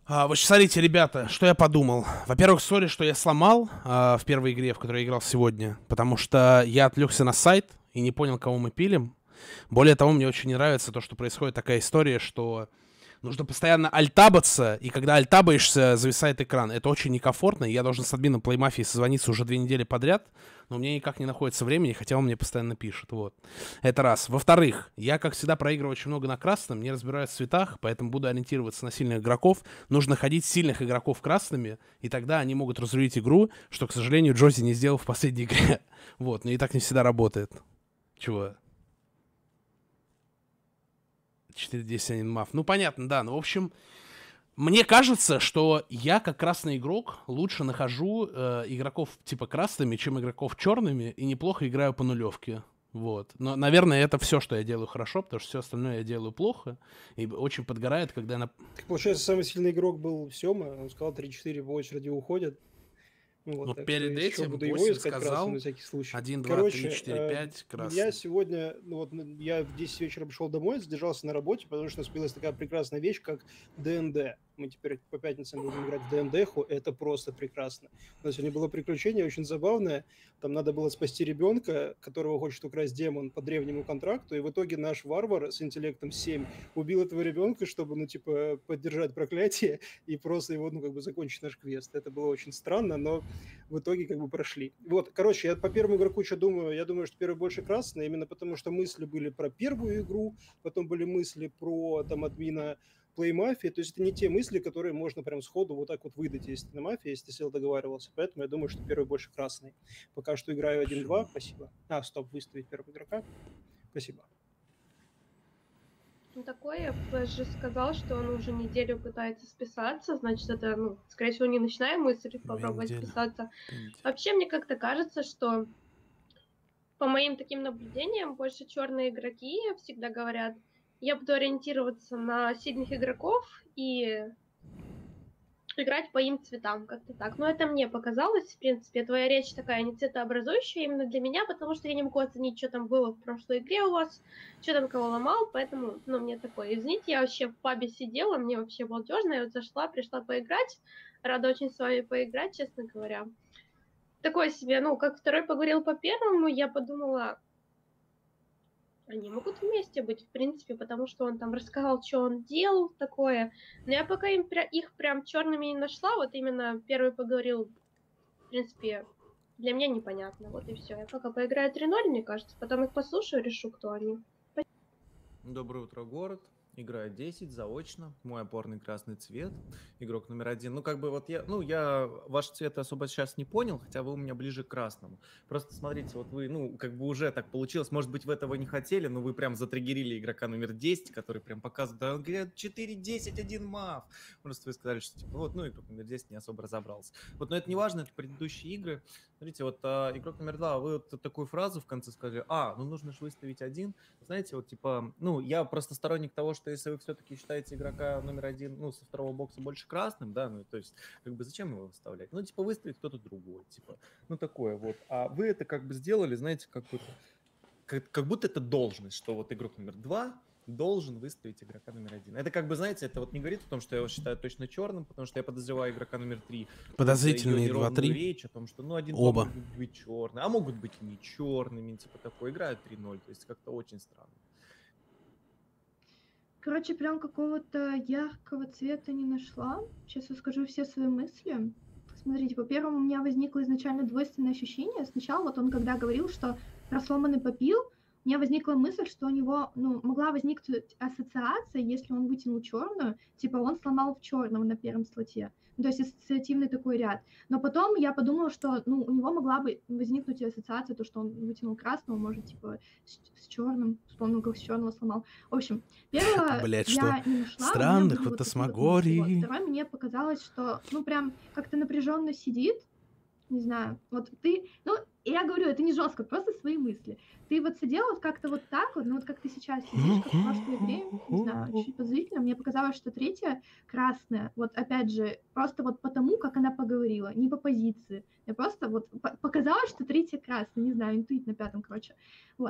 Вы смотрите, ребята, что я подумал. Во-первых, сори, что я сломал в первой игре, в которой я играл сегодня, потому что я отвлекся на сайт и не понял, кого мы пилим. Более того, мне очень не нравится то, что происходит такая история, что нужно постоянно альтабаться, и когда альтабаешься, зависает экран. Это очень некомфортно, и я должен с админом Play Mafia созвониться уже 2 недели подряд, но у меня никак не находится времени, хотя он мне постоянно пишет, вот. Это раз. Во-вторых, я, как всегда, проигрываю очень много на красном, не разбираюсь в цветах, поэтому буду ориентироваться на сильных игроков. Нужно ходить сильных игроков красными, и тогда они могут разрулить игру, что, к сожалению, Джози не сделал в последней игре. Вот, но и так не всегда работает. Чего? 4-10-1 маф. Ну, понятно, да. Ну, в общем, мне кажется, что я, как красный игрок, лучше нахожу игроков типа красными, чем игроков черными, и неплохо играю по нулевке. Вот. Но, наверное, это все, что я делаю хорошо, потому что все остальное я делаю плохо. И очень подгорает, когда я... Так, получается, самый сильный игрок был Сёма. Он сказал, 3-4 по очереди уходят. Вот, Ну, так перед что еще этим буду его 8 искать красным сказал. на всякий случай. 1, 2, 3, Короче, 4, 5 я красный. сегодня, я в 10 вечера пришел домой, задержался на работе, потому что у нас появилась такая прекрасная вещь, как ДНД. Мы теперь по пятницам будем играть в ДНДху, это просто прекрасно. У нас сегодня было приключение очень забавное. Там надо было спасти ребенка, которого хочет украсть демон по древнему контракту, и в итоге наш варвар с интеллектом 7 убил этого ребенка, чтобы, поддержать проклятие и просто его, закончить наш квест. Это было очень странно, но в итоге прошли. Вот, короче, я по первому игроку что думаю? Я думаю, что первый больше красный, именно потому что мысли были про первую игру, потом были мысли про админа Play Mafia, то есть это не те мысли, которые можно прям сходу вот так вот выдать, если ты на мафии, если ты сел договаривался. Поэтому я думаю, что первый больше красный. Пока что играю 1-2, спасибо. Стоп, выставить первого игрока. Спасибо. Ну, такое же сказал, что он уже неделю пытается списаться, значит, это, скорее всего, не ночная мысль попробовать списаться. Вообще, мне как-то кажется, что по моим таким наблюдениям, больше черные игроки всегда говорят, я буду ориентироваться на сильных игроков и играть по им цветам, как-то так. Но это мне показалось, в принципе, твоя речь такая не цветообразующая именно для меня, потому что я не могу оценить, что там было в прошлой игре у вас, что там кого ломал, поэтому, мне такое. Извините, я вообще в пабе сидела, мне вообще балдежно, я вот зашла, пришла поиграть, рада очень с вами поиграть, честно говоря. Такое себе, как второй поговорил по первому, я подумала, они могут вместе быть, в принципе, потому что он там рассказал, что он делал такое. Но я пока их прям черными не нашла, вот именно первый поговорил, в принципе, для меня непонятно, вот и все. Я пока поиграю 3-0, мне кажется, потом их послушаю, решу, кто они. Доброе утро, город. Играю 10 заочно. Мой опорный красный цвет. Игрок номер 1. Я ваш цвет особо сейчас не понял, хотя вы у меня ближе к красному. Просто смотрите, вот вы, уже так получилось. Может быть, вы этого не хотели, но вы прям затриггерили игрока номер 10, который прям показывает, да, он говорит, 4-10, 1 маф. Просто вы сказали, что игрок номер 10 не особо разобрался. Но это не важно, это предыдущие игры. Смотрите, игрок номер 2, вы такую фразу в конце сказали, нужно же выставить 1. Знаете, я просто сторонник того, что если вы все-таки считаете игрока номер 1, со второго бокса больше красным, да, зачем его выставлять? Выставить кто-то другой, такое вот. А вы это сделали, знаете, как будто это должность, что игрок номер 2 должен выставить игрока номер 1. Это знаете, это не говорит о том, что я его считаю точно черным, потому что я подозреваю игрока номер 3. Подозрительные 2-3. Речь о том, что, один оба может быть черный, а могут быть и не черными, такое. Играют 3-0, то есть как-то очень странно. Короче, прям какого-то яркого цвета не нашла. Сейчас расскажу все свои мысли. Смотрите, во-первых, у меня возникло изначально двойственное ощущение. Сначала он когда говорил, что про сломанный попил, у меня возникла мысль, что у него, могла возникнуть ассоциация, если он вытянул черную, он сломал в черном на первом слоте. То есть ассоциативный такой ряд. Но потом я подумала, что, у него могла бы возникнуть ассоциация, то, что он вытянул красного, может, с черным, вспомнил, как с черного сломал. В общем, первое я не нашла. Странных фантасмагорий. Второе, мне показалось, что, прям как-то напряженно сидит, не знаю, ты, я говорю, это не жестко, просто свои мысли. Ты сидел как-то так, как ты сейчас сидишь, как в прошлой игре, не знаю, чуть подозрительно, мне показалось, что третья красная, опять же, просто потому, как она поговорила, не по позиции. Я просто показалось, что третья красная, не знаю, интуит на пятом, короче.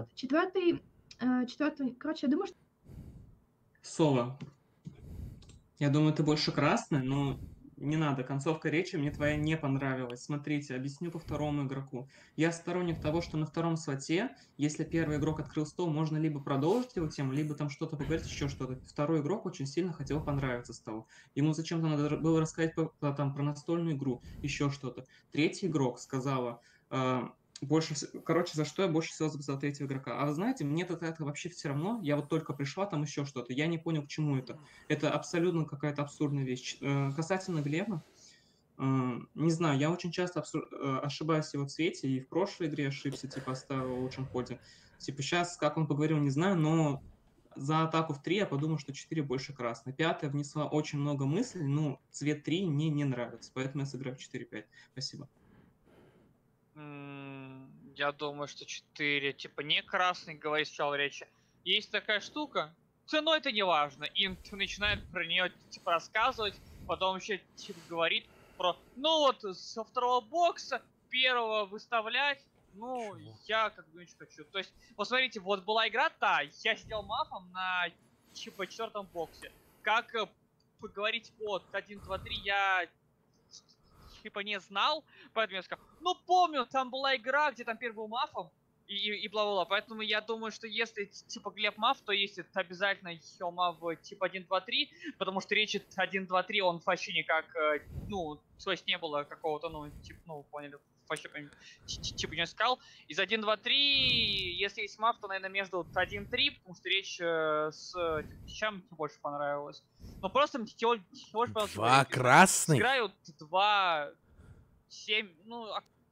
Четвертый, короче, я думаю, что... Соло. Я думаю, ты больше красный, но не надо. Концовка речи мне твоя не понравилась. Смотрите, объясню по второму игроку. Я сторонник того, что на втором слоте, если первый игрок открыл стол, можно либо продолжить его тему, либо там что-то поговорить, еще что-то. Второй игрок очень сильно хотел понравиться столу. Ему зачем-то надо было рассказать там, про настольную игру, еще что-то. Третий игрок сказала... Короче, за что я больше всего записал третьего игрока. А вы знаете, мне это вообще все равно. Я вот только пришла, там еще что-то. Я не понял, к чему это. Это абсолютно какая-то абсурдная вещь. Касательно Глеба, не знаю, я очень часто ошибаюсь в его цвете, и в прошлой игре ошибся, типа, оставил в лучшем ходе. Типа, сейчас, как он поговорил, не знаю, но за атаку в 3 я подумал, что 4 больше красный. 5 внесла очень много мыслей, но цвет 3 мне не нравится, поэтому я сыграю в 4-5. Спасибо. Я думаю, что 4. Типа, не красный, говорит сначала речи. Есть такая штука, ценой это не важно. Инт начинает про нее, типа, рассказывать, потом еще, типа, говорит про, ну вот, со второго бокса первого выставлять, ну, я как бы ничего хочу. То есть, посмотрите, вот была игра та, я сидел мафом на, типа, 4-м боксе. Как поговорить от 1, 2, 3, я типа не знал, поэтому я сказал, ну помню, там была игра, где там первый был мафом, и бла-бла-бла, поэтому я думаю, что если типа Глеб маф, то есть это обязательно хелма в типа 1, 2, 3, потому что речь 1, 2, 3, он вообще никак, ну, то есть не было какого-то, ну, типа, ну, поняли, вообще типа не сказал. Из 1, 2, 3, если есть маф, то, наверное, между 1, 3, потому что речь с чем мне больше понравилось. Ну, просто мне больше понравилось. 2 красный? Сыграю 2, 7, ну...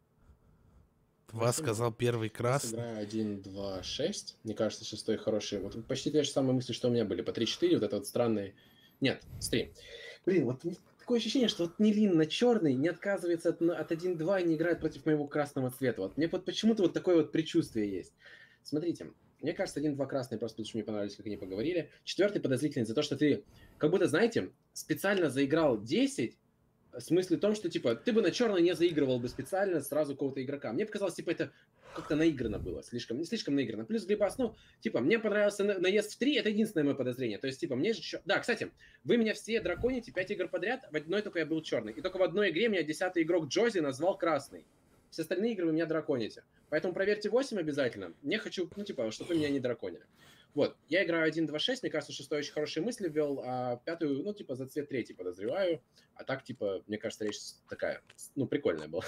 2 сказал первый Я красный. сыграю 1, 2, 6. Мне кажется, шестой хороший. Вот почти те же самые мысли, что у меня были. По 3-4, вот это вот странные... Нет, смотри. Блин, вот такое ощущение, что вот Нилин на черный не отказывается от 1-2 и не играет против моего красного цвета. Вот мне вот почему-то вот такое вот предчувствие есть. Смотрите, мне кажется, 1-2 красный просто потому, что мне понравились, как они поговорили. 4 подозрительный за то, что ты, как будто, знаете, специально заиграл 10, в смысле в том, что, типа, ты бы на черный не заигрывал бы специально сразу какого-то игрока. Мне показалось, типа, это как-то наиграно было, не слишком наиграно. Плюс Глебас, ну, типа, мне понравился наезд в 3, это единственное мое подозрение. То есть, типа, мне же... Да, кстати, вы меня все драконите 5 игр подряд, в одной только я был черный. И только в одной игре меня 10-й игрок Джози назвал красный. Все остальные игры вы меня драконите. Поэтому проверьте 8 обязательно. Мне хочу, ну, типа, чтобы вы меня не драконили. Вот, я играю 1, 2, 6, мне кажется, шестой очень хорошие мысли ввел, а пятую, ну, типа, за цвет 3 подозреваю, а так, типа, мне кажется, речь такая, ну, прикольная была.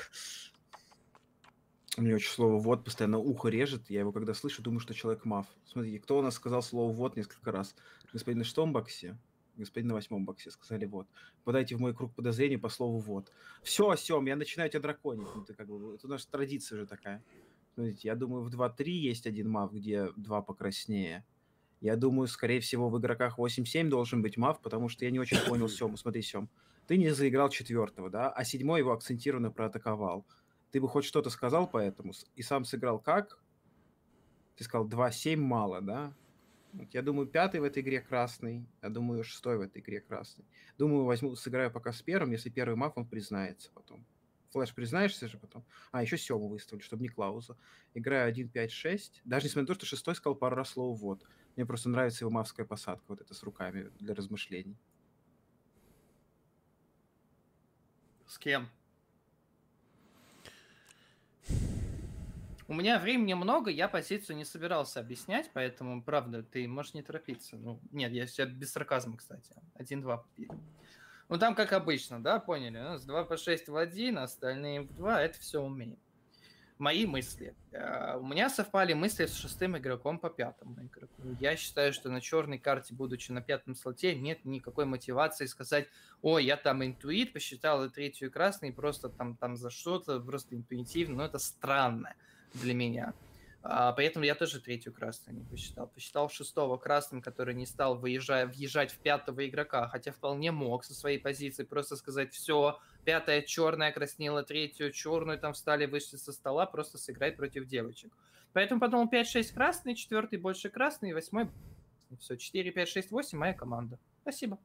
Мне очень слово «вот» постоянно ухо режет, я его когда слышу, думаю, что человек маф. Смотрите, кто у нас сказал слово «вот» несколько раз? Господин на 6-м боксе, господин на 8-м боксе сказали «вот». Подайте в мой круг подозрений по слову «вот». Все, Сем, я начинаю тебя драконить, ну, как бы, это наша традиция же такая. Смотрите, я думаю, в 2-3 есть один маф, где 2 покраснее. Я думаю, скорее всего, в игроках 8-7 должен быть маф, потому что я не очень понял Сему. Смотри, Сем, ты не заиграл 4-го, да, а 7-й его акцентированно проатаковал. Ты бы хоть что-то сказал по этому и сам сыграл как? Ты сказал 2-7 мало, да? Вот, я думаю, 5-й в этой игре красный, я думаю, 6-й в этой игре красный. Думаю, сыграю пока с первым, если первый маф, он признается потом. Флэш, признаешься же потом? А, еще Сему выставлю, чтобы не Клауза. Играю 1-5-6. Даже несмотря на то, что 6-й сказал пару раз слово «вот». Мне просто нравится его мавская посадка, вот это с руками для размышлений. С кем? У меня времени много, я позицию не собирался объяснять, поэтому, правда, ты можешь не торопиться. Ну, нет, я сейчас без сарказма, кстати. 1-2 победы. Ну, там, как обычно, да, поняли? У нас 2 по 6 в 1, остальные в 2, это все умеем. Мои мысли. У меня совпали мысли с 6-м игроком по 5-му игроку. Я считаю, что на черной карте, будучи на 5-м слоте, нет никакой мотивации сказать: ой, я там интуит, посчитал и 3-ю красный, просто там за что-то, просто интуитивно, но это странно для меня. Поэтому я тоже 3-ю красную не посчитал. Посчитал 6-го красным, который не стал въезжать в 5-го игрока, хотя вполне мог со своей позиции просто сказать: все, 5-я черная краснела, 3-ю черную, там встали, вышли со стола, просто сыграть против девочек. Поэтому подумал 5-6 красный, 4-й больше красный, 8-й... Все, 4, 5, 6, 8 моя команда. Спасибо.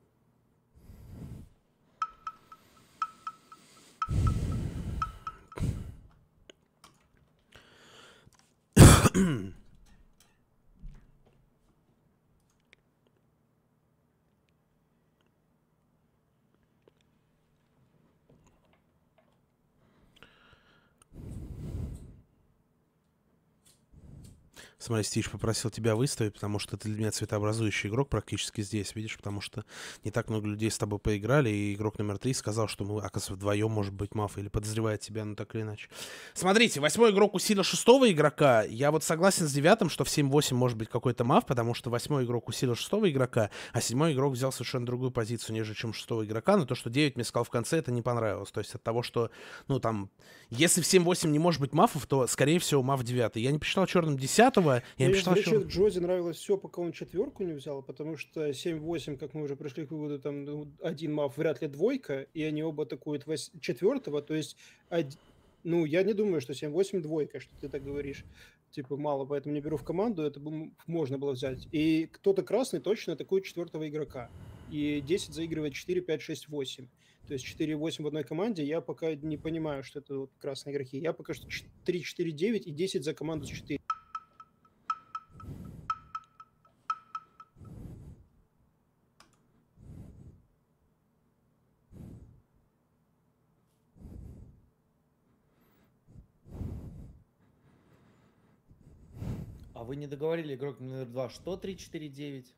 Смотри, Стич попросил тебя выставить, потому что ты для меня цветообразующий игрок практически здесь, видишь, потому что не так много людей с тобой поиграли, и игрок номер 3 сказал, что мы, оказывается, вдвоем, может быть, маф, или подозревает тебя, ну так или иначе. Смотрите, 8-й игрок усилил 6-го игрока. Я вот согласен с 9-м, что в 7-8 может быть какой-то маф, потому что 8-й игрок усилил 6-го игрока, а 7-й игрок взял совершенно другую позицию, нежели чем 6-го игрока, но то, что 9 мне сказал в конце, это не понравилось. То есть от того, что, ну там, если в 7-8 не может быть мафов, то, скорее всего, маф 9. Я не посчитал черным 10-го, я не посчитал черным... Джози нравилось все, пока он 4-ку не взял, потому что 7-8, как мы уже пришли к выводу, там один маф вряд ли двойка, и они оба атакуют 4-го, то есть, ну, я не думаю, что 7-8 двойка, что ты так говоришь. Типа мало, поэтому не беру в команду, это бы можно было взять. И кто-то красный точно атакует 4-го игрока. И 10 заигрывает 4, 5, 6, 8. То есть 4-8 в одной команде. Я пока не понимаю, что это вот красные игроки. Я пока что 3, 4, 9 и 10 за команду с 4. А вы не договорили, игрок номер 2, что 3, 4, 9?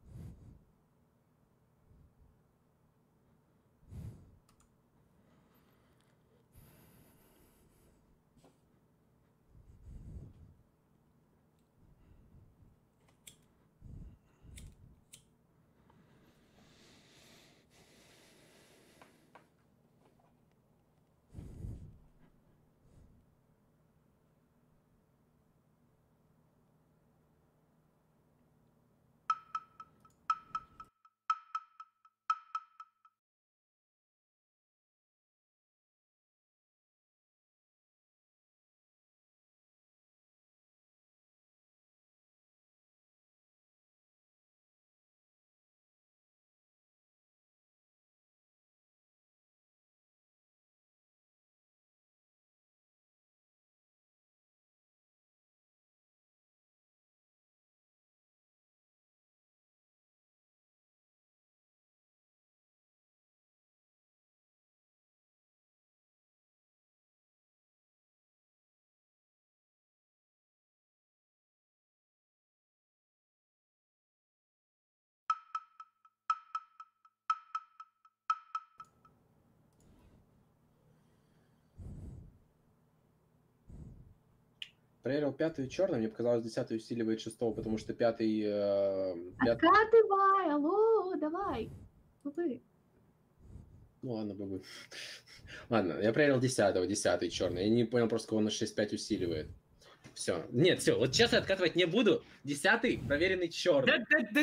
Проверил 5-ю черный, мне показалось, 10-й усиливает 6-го, потому что 5-й... Откатывай, алло, давай. Бубы. Ну ладно, бубы. Ладно, я проверил 10-го, 10-й черный. Я не понял просто, кого он на 6-5 усиливает. Все. Нет, все, вот честно откатывать не буду. 10-й проверенный черный.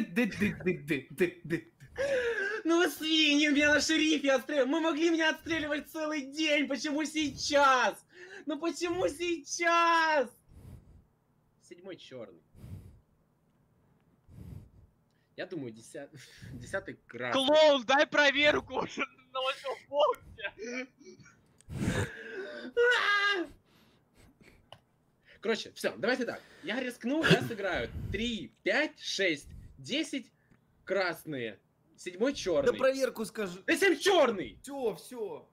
Ну вы свиньи, меня на шерифе отстреливали. Мы могли меня отстреливать целый день. Почему сейчас? Ну почему сейчас? 7-й черный. Я думаю, 10-й красный. Клоун, дай проверку уже на 8 пункте. Короче, все, давайте так. Я рискну, я сыграю 3, 5, 6, 10 красные. 7-й черный. Да проверку скажи. Да 7 черный! Все.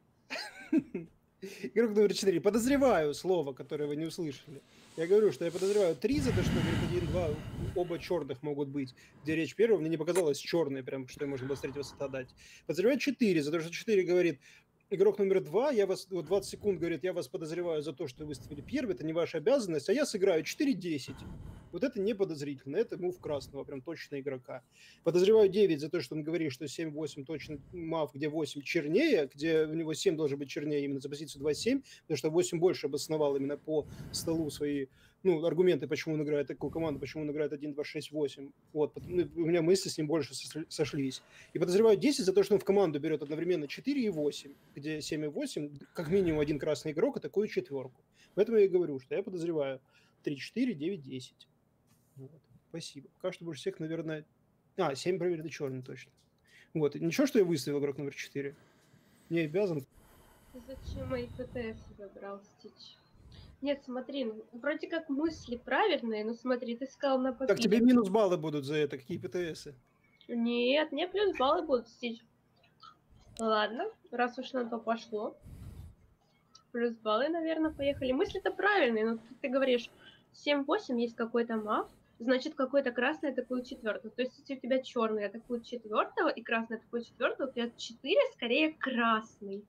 Игрок номер 4. Подозреваю слово, которое вы не услышали. Я говорю, что я подозреваю 3 за то, что, говорит, 1-2 оба черных могут быть. Где речь первого, мне не показалось черные, прям, что можно было с третьего сета дать. Подозреваю 4 за то, что 4 говорит, игрок номер 2, я вас, вот 20 секунд, говорит, я вас подозреваю за то, что вы выставили первый, это не ваша обязанность, а я сыграю 4-10. Вот это не подозрительно, это мув красного, прям точно игрока. Подозреваю 9 за то, что он говорит, что 7-8 точно мав, где 8 чернее, где у него 7 должен быть чернее именно за позицию 27, потому что 8 больше обосновал именно по столу свои, ну, аргументы, почему он играет такую команду, почему он играет 1, 2, 6, 8. Вот, у меня мысли с ним больше сошлись. И подозреваю 10 за то, что он в команду берет одновременно 4 и 8, где 7 и 8, как минимум один красный игрок атакует 4. Поэтому я и говорю, что я подозреваю 3, 4, 9, 10. Вот. Спасибо. Пока что больше всех, наверное... 7 проверили черный, точно. Вот. Ничего, что я выставил игрок номер 4. Не обязан. Зачем мои ПТС выбрал, Стич? Нет, смотри, ну, вроде как мысли правильные, но смотри, ты сказал на попиле. Так тебе минус баллы будут за это, какие ПТСы? Нет, мне плюс баллы будут, Стич. Ладно, раз уж на то пошло. Плюс баллы, наверное, поехали. Мысли-то правильные, но ты говоришь, 7-8 есть какой-то маф, значит, какой-то красный атакует четвертого. То есть, если у тебя черный атакует четвертого и красный атакует четвертого, то 4 скорее красный.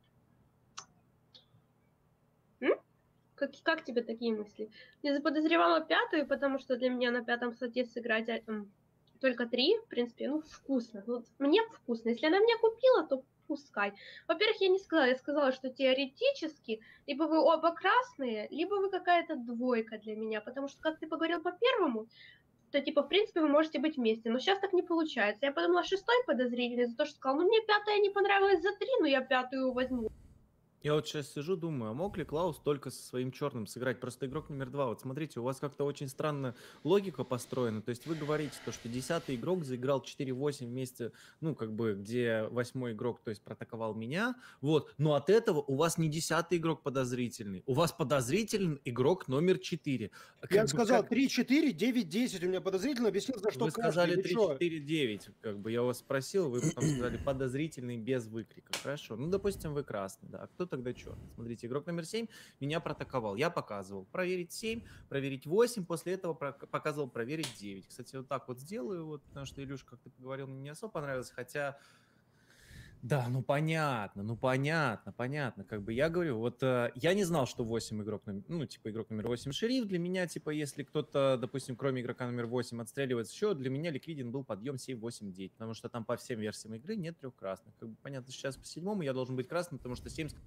Как тебе такие мысли? Я заподозревала пятую, потому что для меня на пятом слоте сыграть только 3, в принципе, ну, вкусно. Вот мне вкусно. Если она меня купила, то пускай. Во-первых, я не сказала, я сказала, что теоретически либо вы оба красные, либо вы какая-то двойка для меня, потому что, как ты поговорил по первому, то, типа, в принципе, вы можете быть вместе. Но сейчас так не получается. Я подумала, 6-й подозрительный за то, что сказал, ну, мне 5-я не понравилась за 3, но я 5-ю возьму. Я вот сейчас сижу, думаю, а мог ли Клаус только со своим черным сыграть? Просто игрок номер 2. Вот смотрите, у вас как-то очень странно логика построена. То есть вы говорите, то, что 10-й игрок заиграл 4-8 вместе, ну, как бы, где 8-й игрок, то есть, проатаковал меня. Вот. Но от этого у вас не 10-й игрок подозрительный. У вас подозрительный игрок номер 4. Я сказал 3-4, 9-10. У меня подозрительно объяснил, за что вы сказали 3-4-9. Как бы я вас спросил, вы потом сказали подозрительный без выкрика. Хорошо. Ну, допустим, вы красный, да. А кто тогда черный? Смотрите, игрок номер 7 меня проатаковал. Я показывал проверить 7, проверить 8, после этого показывал проверить 9. Кстати, вот так вот сделаю, вот, потому что Илюш, как ты поговорил, мне не особо понравилось, хотя... Да, ну понятно, как бы я говорю, вот я не знал, что 8 игрок, ну, типа игрок номер 8 шериф, для меня, типа, если кто-то, допустим, кроме игрока номер 8 отстреливается еще, для меня ликвиден был подъем 7-8-9, потому что там по всем версиям игры нет 3 красных, как бы понятно, сейчас по 7-му я должен быть красным, потому что 7...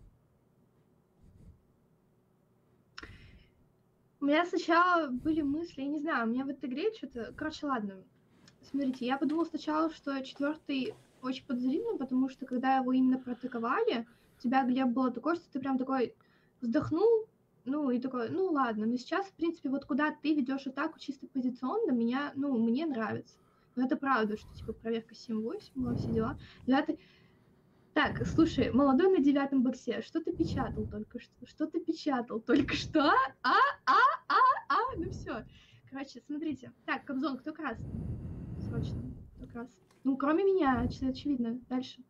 У меня сначала были мысли, я не знаю, у меня в этой игре что-то... Короче, ладно. Смотрите, я подумала сначала, что 4-й очень подозрительный, потому что когда его именно проатаковали, у тебя, Глеб, было такое, что ты прям такой вздохнул, ну, и такой, ну, ладно. Но сейчас, в принципе, вот куда ты ведешь атаку чисто позиционно, меня, ну, мне нравится. Но это правда, что, типа, проверка 7-8 была, все дела. 9-й... Так, слушай, молодой на 9-м боксе, что ты печатал только что? Что ты печатал только что? Ну все. Короче, смотрите. Так, Кобзон, кто красный? Срочно. Кто красный? Ну, кроме меня, очевидно. Дальше.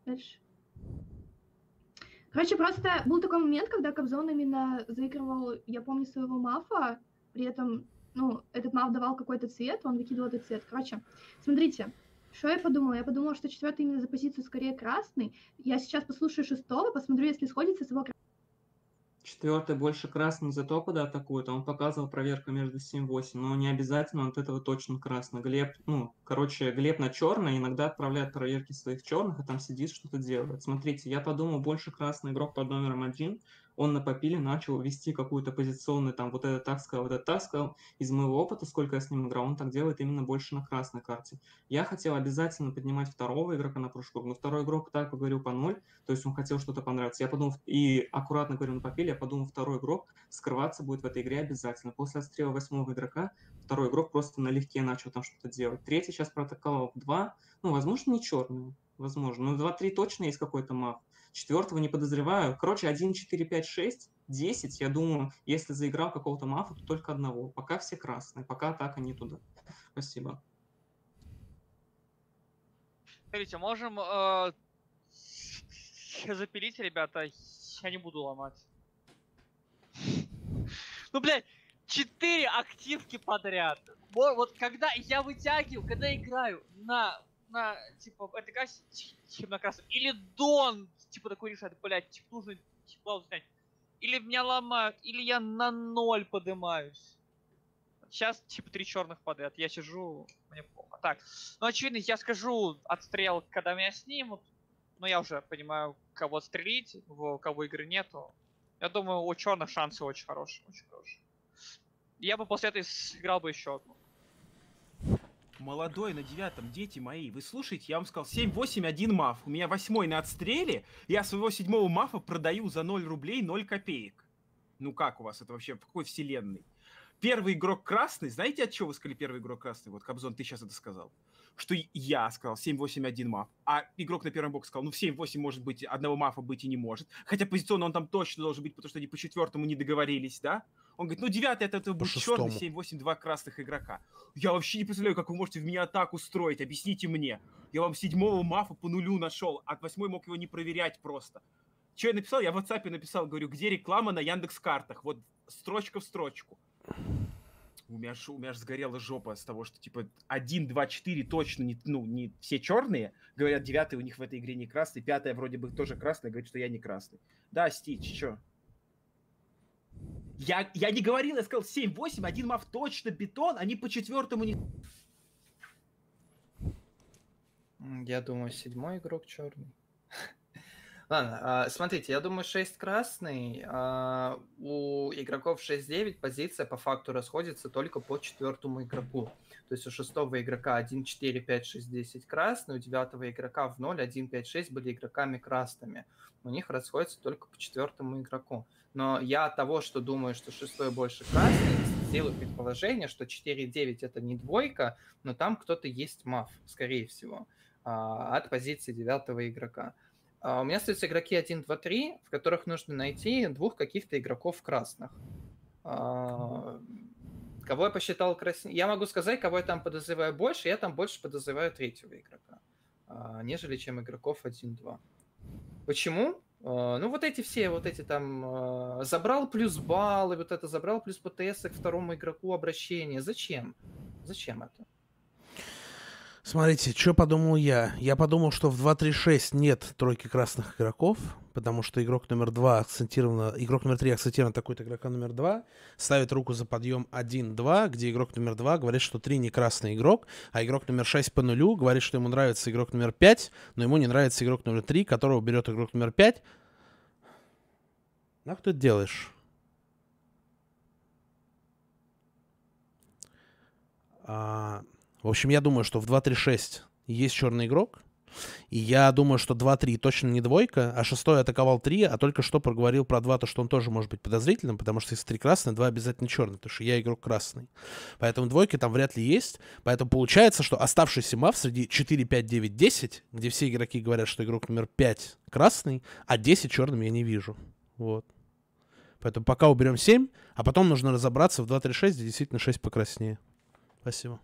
Короче, просто был такой момент, когда Кобзон именно заигрывал, я помню, своего мафа, при этом, ну, этот маф давал какой-то цвет, он выкидывал этот цвет. Короче, смотрите. Что я подумала? Я подумала, что 4-й именно за позицию скорее красный. Я сейчас послушаю 6-го, посмотрю, если сходится с его... 4-й больше красный за то, куда атакует. Он показывал проверку между 7-8, но не обязательно он от этого точно красный. Глеб, Глеб на черный иногда отправляет проверки своих черных, и там сидит, что-то делает. Смотрите, я подумал, больше красный игрок под номером 1, он на попиле начал вести какую-то позиционную, там, вот это так сказал. Из моего опыта, сколько я с ним играл, он так делает именно больше на красной карте. Я хотел обязательно поднимать второго игрока на прошлый круг, но второй игрок так поговорил по 0, то есть он хотел что-то понравиться. Я подумал, и аккуратно говорю на попиле, я подумал, второй игрок скрываться будет в этой игре обязательно. После отстрела 8-го игрока второй игрок просто налегке начал там что-то делать. Третий сейчас проатаковал в 2, ну, возможно, не черный, возможно, но 2-3 точно есть какой-то маф. 4-го не подозреваю. Короче, 1, 4, 5, 6, 10, я думаю, если заиграл какого-то мафа, то только одного. Пока все красные, пока атака не туда. Спасибо. Смотрите, можем запилить, ребята, я не буду ломать. Ну, блядь, 4 активки подряд. Вот когда я вытягиваю, когда играю на типа, это кажется, типа, на красном. Или Дон, типа, такой решает, блядь, типа, нужно, типа, снять. Или меня ломают, или я на 0 поднимаюсь. Сейчас, типа, 3 черных подряд. Я сижу, мне плохо. Так, ну, очевидно, я скажу отстрел, когда меня снимут. Но я уже понимаю, кого стрелить, в кого игры нету. Я думаю, у черных шансы очень хорошие, очень хорошие. Я бы после этой сыграл бы еще одну. Молодой на 9-м, дети мои, вы слушаете, я вам сказал, 7-8-1 маф. У меня 8-й на отстреле, я своего 7-го мафа продаю за 0 рублей 0 копеек. Ну как у вас это вообще, в какой вселенной? Первый игрок красный, знаете, от чего вы сказали первый игрок красный? Вот, Кобзон, ты сейчас это сказал. Что я сказал 7-8-1 маф, а игрок на первом боксе сказал, ну в 7-8 может быть, одного мафа быть и не может. Хотя позиционно он там точно должен быть, потому что они по 4-му не договорились, да? Он говорит, ну 9-й это будет черный, 7-8, 2 красных игрока. Я вообще не представляю, как вы можете в меня атаку строить, объясните мне. Я вам 7-го мафа по нулю нашел, а 8-й мог его не проверять просто. Что я написал? Я в WhatsApp написал, говорю, где реклама на Яндекс.Картах? Вот строчка в строчку. У меня ж сгорела жопа с того, что типа 1, 2, 4 точно не все черные. Говорят, 9 у них в этой игре не красный, 5 вроде бы тоже красный, говорит, что я не красный. Да, Стич, чё? Я не говорил, я сказал 7-8, один мав точно бетон, они по 4-му не... Я думаю, 7-й игрок черный. Ладно, смотрите, я думаю, 6 красный. У игроков 6-9 позиция по факту расходится только по 4-му игроку. То есть у 6-го игрока 1, 4, 5, 6, 10 красный, у 9-го игрока в 0, 1, 5, 6 были игроками красными. У них расходится только по 4-му игроку. Но я от того, что думаю, что 6-й больше красный, сделаю предположение, что 4-9 это не двойка, но там кто-то есть мав, скорее всего, от позиции 9-го игрока. У меня остаются игроки 1, 2, 3, в которых нужно найти 2 каких-то игроков красных. Кого я посчитал краснее? Я могу сказать, кого я там подозреваю больше. Я там больше подозреваю 3-го игрока, нежели чем игроков 1-2. Почему? Ну, вот эти все, вот эти там забрал плюс баллы, вот это забрал плюс ПТС к 2-му игроку обращение. Зачем? Зачем это? Смотрите, что подумал я? Я подумал, что в 2-3-6 нет тройки красных игроков, потому что игрок номер 3 акцентирован такой-то игрока номер 2, ставит руку за подъем 1-2, где игрок номер 2 говорит, что 3 не красный игрок, а игрок номер 6 по нулю говорит, что ему нравится игрок номер 5, но ему не нравится игрок номер 3, которого берет игрок номер 5. Нахуй ты это делаешь? В общем, я думаю, что в 2-3-6 есть черный игрок. И я думаю, что 2-3 точно не двойка, а 6-й атаковал 3, а только что проговорил про 2, то что он тоже может быть подозрительным, потому что если 3 красные, 2 обязательно черный, потому что я игрок красный. Поэтому двойки там вряд ли есть. Поэтому получается, что оставшийся мав среди 4, 5, 9, 10, где все игроки говорят, что игрок номер 5 красный, а 10 черным я не вижу. Вот. Поэтому пока уберем 7, а потом нужно разобраться в 2-3-6, где действительно 6 покраснее. Спасибо.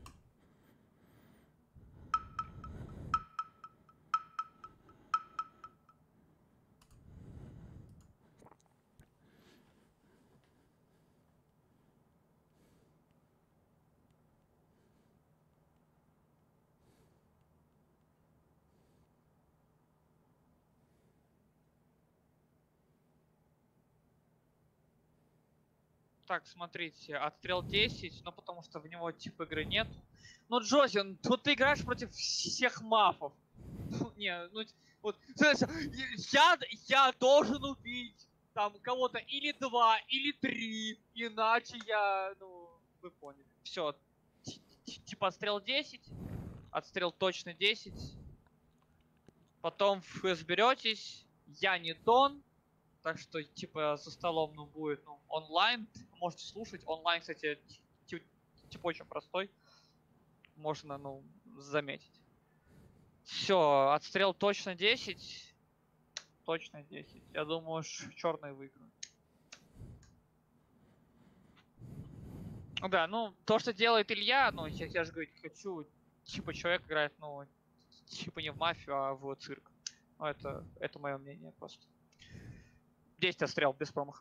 Так, смотрите, отстрел 10, ну потому что в него тип игры нет. Ну, Джози, ну ты играешь против всех мафов. Ну, не, ну, вот, я должен убить там кого-то или 2, или 3, иначе я, ну, вы поняли. Все, типа отстрел 10, отстрел точно 10. Потом вы разберетесь, я не Дон. Так что, типа, за столом, ну, будет, ну, онлайн. Можете слушать. Онлайн, кстати, типа, очень простой. Можно, ну, заметить. Все, отстрел точно 10. Точно 10. Я думаю, черные выиграют. Да, ну, то, что делает Илья, ну, я же говорю, хочу, типа, человек играет, ну, типа, не в мафию, а в цирк. Ну, это мое мнение просто. 10 отстрел без промаха.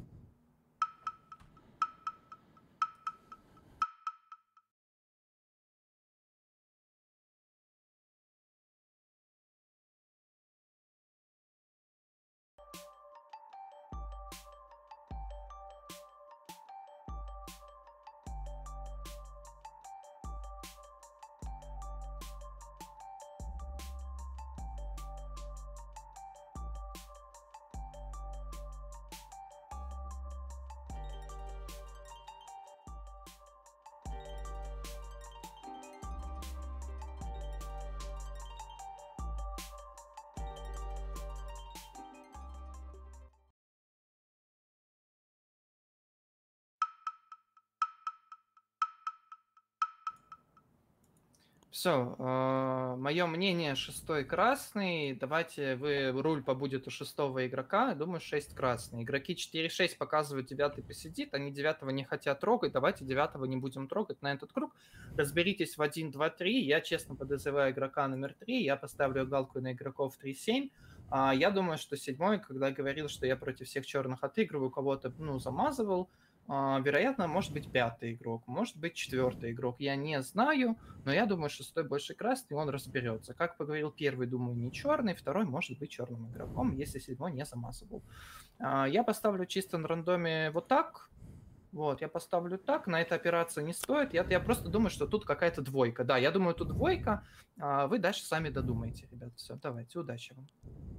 Все, мое мнение, 6-й красный. Давайте руль побудет у 6-го игрока. Думаю, 6 красный. Игроки 4-6 показывают, 9-й посидит. Они 9-го не хотят трогать. Давайте 9-го не будем трогать на этот круг. Разберитесь в 1, 2, 3. Я честно подозреваю игрока номер 3. Я поставлю галку на игроков 3-7. Я думаю, что 7-й, когда говорил, что я против всех черных отыгрываю, кого-то, ну, замазывал, Вероятно, может быть 5-й игрок, может быть 4-й игрок. Я не знаю, но я думаю, 6-й больше красный, он разберется. Как поговорил 1-й, думаю, не черный, 2-й может быть черным игроком, если 7-й не замазывал. Я поставлю чисто на рандоме вот так. Вот, я поставлю так, на это опираться не стоит. Я просто думаю, что тут какая-то двойка. Да, я думаю, тут двойка. Вы дальше сами додумаете, ребят. Все, давайте, удачи вам.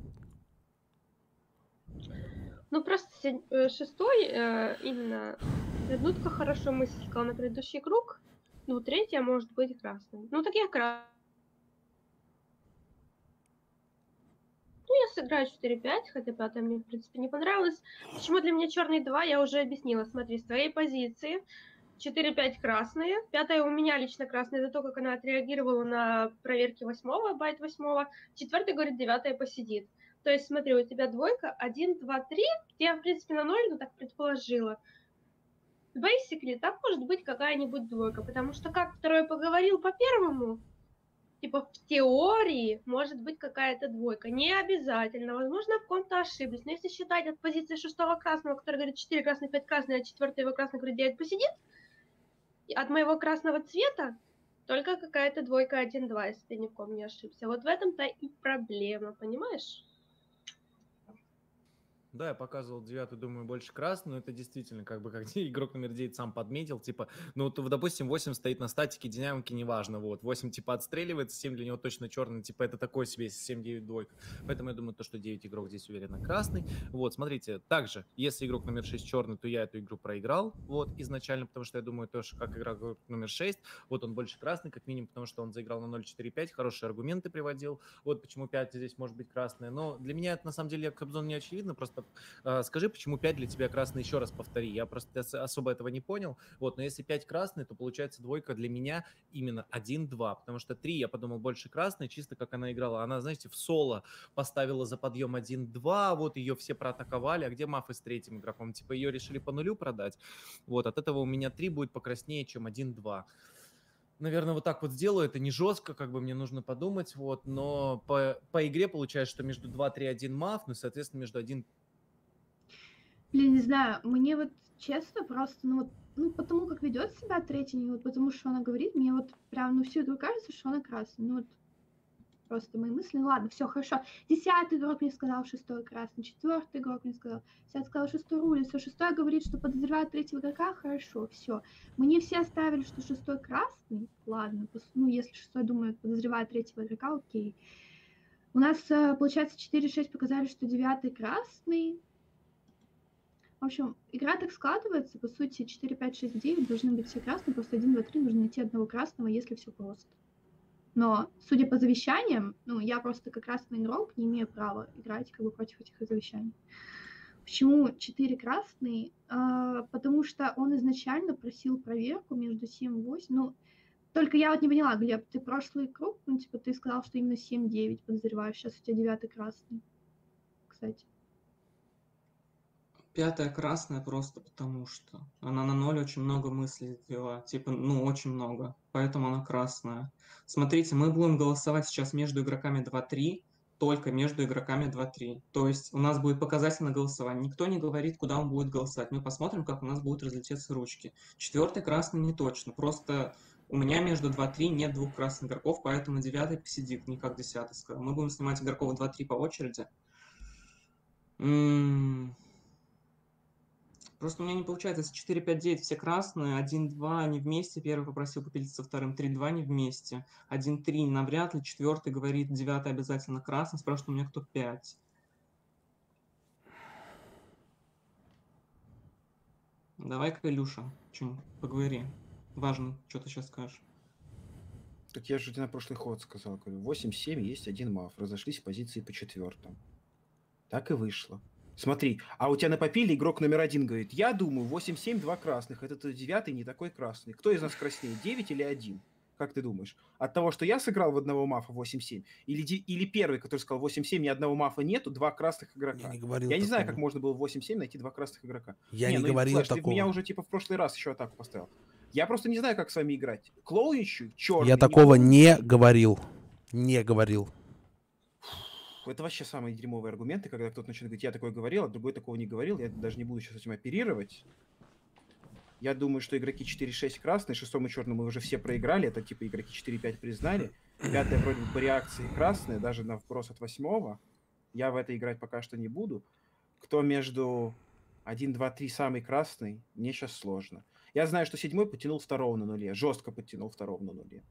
Ну, просто 6-й именно Реднутка хорошо мысль сказал на предыдущий круг. Ну, 3-я может быть красным. Ну, так я красный. Ну, я сыграю 4-5, хотя 5-я мне, в принципе, не понравилась. Почему для меня черный 2, я уже объяснила. Смотри, с твоей позиции 4-5 красные. 5-я у меня лично красная за то, как она отреагировала на проверке 8-го, байт 8-го. 4-й говорит, 9-я посидит. То есть, смотри, у тебя двойка, 1, 2, 3. Я, в принципе, на 0, ну, так предположила. Basically, там может быть какая-нибудь двойка, потому что, как второй поговорил по первому, типа, в теории может быть какая-то двойка. Не обязательно. Возможно, в ком-то ошиблись. Но если считать от позиции 6-го красного, который говорит 4 красный, 5 красный, а 4-й его красный говорит 9 посидит, от моего красного цвета только какая-то двойка 1-2, если ты ни в ком не ошибся. Вот в этом-то и проблема, понимаешь? Да, я показывал 9-й, думаю, больше красный, но это действительно, как бы, как игрок номер 9 сам подметил, типа, ну, вот, допустим, 8 стоит на статике, динамике, неважно, вот, 8, типа, отстреливается, 7 для него точно черный, типа, это такой себе, 7-9 двойка, поэтому я думаю, то, что 9 игрок здесь уверенно красный, вот, смотрите, также, если игрок номер 6 черный, то я эту игру проиграл, вот, изначально, потому что я думаю, тоже, как игрок номер 6, вот, он больше красный, как минимум, потому что он заиграл на 0-4-5, хорошие аргументы приводил, вот, почему 5 здесь может быть красная, но для меня это, на самом деле, Кобзон, не очевидно, просто скажи, почему 5 для тебя красный, еще раз повтори. Я просто особо этого не понял. Вот, но если 5 красный, то получается двойка для меня именно 1-2, потому что 3, я подумал, больше красный, чисто как она играла. Она, знаете, в соло поставила за подъем 1-2, вот ее все проатаковали, а где мафы с третьим игроком? Типа ее решили по нулю продать. Вот, от этого у меня 3 будет покраснее, чем 1-2. Наверное, вот так вот сделаю, это не жестко, как бы мне нужно подумать, вот, но по игре получается, что между 2-3-1 маф, ну, соответственно, между 1... Блин, не знаю, мне вот честно просто, ну вот, ну потому как ведет себя третий, вот потому что она говорит, мне вот прям, ну всю игру кажется, что она красная, ну вот просто мои мысли, ну ладно, все хорошо. 10-й игрок мне сказал, 6-й красный, 4-й игрок мне сказал, 10-й сказал, 6-й рулится, 6-й говорит, что подозревает третьего игрока, хорошо, все. Мне все оставили, что 6-й красный, ладно, ну если 6-й думает, подозревает третьего игрока, окей. У нас, получается, 4-6 показали, что 9-й красный. В общем, игра так складывается, по сути, 4, 5, 6, 9 должны быть все красные, просто 1, 2, 3 нужно найти одного красного, если все просто. Но, судя по завещаниям, ну, я просто как красный игрок не имею права играть как бы против этих завещаний. Почему 4 красные? Потому что он изначально просил проверку между 7 и 8, ну, только я вот не поняла, Глеб, ты прошлый круг, ну, типа, ты сказал, что именно 7-9 подозреваешь, сейчас у тебя 9-й красный, кстати. 5-я красная просто потому что она на 0 очень много мыслей ввела, типа, ну, очень много, поэтому она красная. Смотрите, мы будем голосовать сейчас между игроками 2-3, только между игроками 2-3. То есть у нас будет показательное голосование. Никто не говорит, куда он будет голосовать. Мы посмотрим, как у нас будут разлететься ручки. 4-й красный не точно, просто у меня между 2-3 нет двух красных игроков, поэтому 9-й посидит, не как 10-й сказал. Мы будем снимать игроков 2-3 по очереди. Просто у меня не получается, если 4, 5, 9 все красные, 1, 2 не вместе, первый попросил попилиться со вторым, 3, 2 не вместе, 1, 3 навряд ли, 4 говорит, 9 обязательно красный, спрашивает у меня кто 5. Давай-ка, Илюша, поговори, важно, что ты сейчас скажешь. Так я же на прошлый ход сказал, говорю, 8-7 есть один маф, разошлись в позиции по четвертым. Так и вышло. Смотри, а у тебя на попиле игрок номер 1 говорит, я думаю, 8-7, 2 красных, этот 9 не такой красный. Кто из нас краснее, 9 или 1? Как ты думаешь? От того, что я сыграл в одного мафа 8-7, или первый, который сказал 8-7, ни одного мафа нету, 2 красных игрока? Я не говорил Я не знаю, такого. как можно было в 8-7 найти 2 красных игрока. Я не говорил Флэш, такого. Ты меня уже типа в прошлый раз еще атаку поставил. Я просто не знаю, как с вами играть. Клоуничу, черный. Я такого не говорил. Не говорил. Это вообще самые дерьмовые аргументы, когда кто-то начинает говорить, я такое говорил, а другой такого не говорил. Я даже не буду сейчас этим оперировать. Я думаю, что игроки 4-6 красные, шестому черному мы уже все проиграли, это типа игроки 4-5 признали. Пятая вроде бы по реакции красная, даже на вброс от восьмого. Я в это играть пока что не буду. Кто между 1, 2, 3 самый красный, мне сейчас сложно. Я знаю, что седьмой подтянул второго на нуле, жестко подтянул второго на нуле.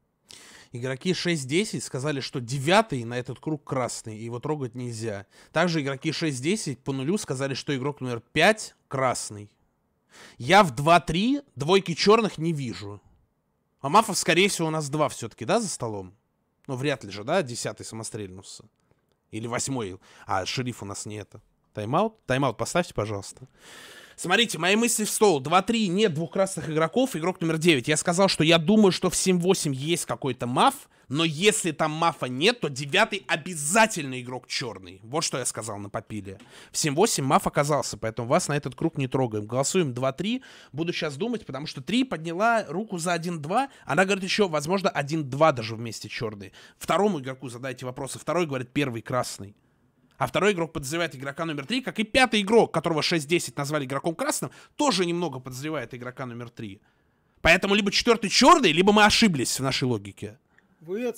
Игроки 6-10 сказали, что 9 на этот круг красный, и его трогать нельзя. Также игроки 6-10 по нулю сказали, что игрок номер 5 красный. Я в 2-3 двойки черных не вижу. А мафов, скорее всего, у нас 2 все-таки, да, за столом? Ну, вряд ли же, да, 10-й самострельнулся. Или 8-й. А шериф у нас не это. Тайм-аут? Тайм-аут поставьте, пожалуйста. Смотрите, мои мысли в стол. 2-3, нет двух красных игроков. Игрок номер 9. Я сказал, что я думаю, что в 7-8 есть какой-то маф. Но если там мафа нет, то 9 обязательно игрок черный. Вот что я сказал на попиле. В 7-8 маф оказался, поэтому вас на этот круг не трогаем. Голосуем 2-3. Буду сейчас думать, потому что 3 подняла руку за 1-2. Она говорит еще, возможно, 1-2 даже вместе черный. Второму игроку задайте вопросы. Второй говорит, первый красный. А второй игрок подозревает игрока номер 3, как и пятый игрок, которого 6-10 назвали игроком красным, тоже немного подозревает игрока номер 3. Поэтому либо четвертый черный, либо мы ошиблись в нашей логике. Вы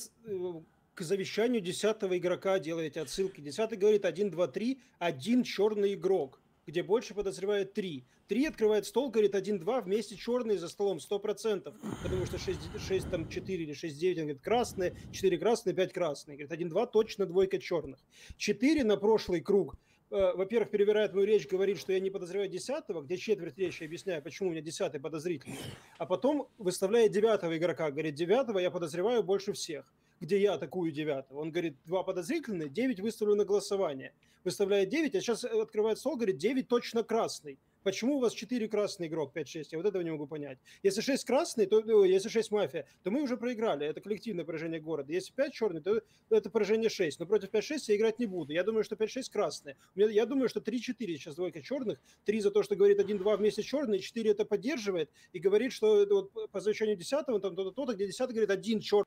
к завещанию 10-го игрока делаете отсылки. 10-й говорит 1, 2, 3, один черный игрок, где больше подозревает 3. 3 открывает стол, говорит 1, 2, вместе черные за столом 100%. Потому что 6 там 4 или 6, 9, он говорит красные, 4 красные, 5 красные. Говорит 1, 2, точно двойка черных. 4 на прошлый круг. Во-первых, перевирает мою речь, говорит, что я не подозреваю 10-го, где четверть речи, объясняю, почему у меня 10-й подозрительный. А потом выставляет 9-го игрока, говорит, 9-го я подозреваю больше всех, где я атакую 9-го. Он говорит, 2 подозрительные, 9 выставлю на голосование. Выставляет 9, а сейчас открывает стол, говорит, 9 точно красный. Почему у вас 4 красный игрок, 5-6? Я вот этого не могу понять. Если 6 красный, то если 6 мафия, то мы уже проиграли. Это коллективное поражение города. Если 5 черный, то это поражение 6. Но против 5-6 я играть не буду. Я думаю, что 5-6 красные. Я думаю, что 3-4 сейчас двойка черных. 3 за то, что говорит 1-2 вместе черный, 4 это поддерживает и говорит, что вот, по завещанию 10-го, там то-то, где 10-й говорит 1 черный.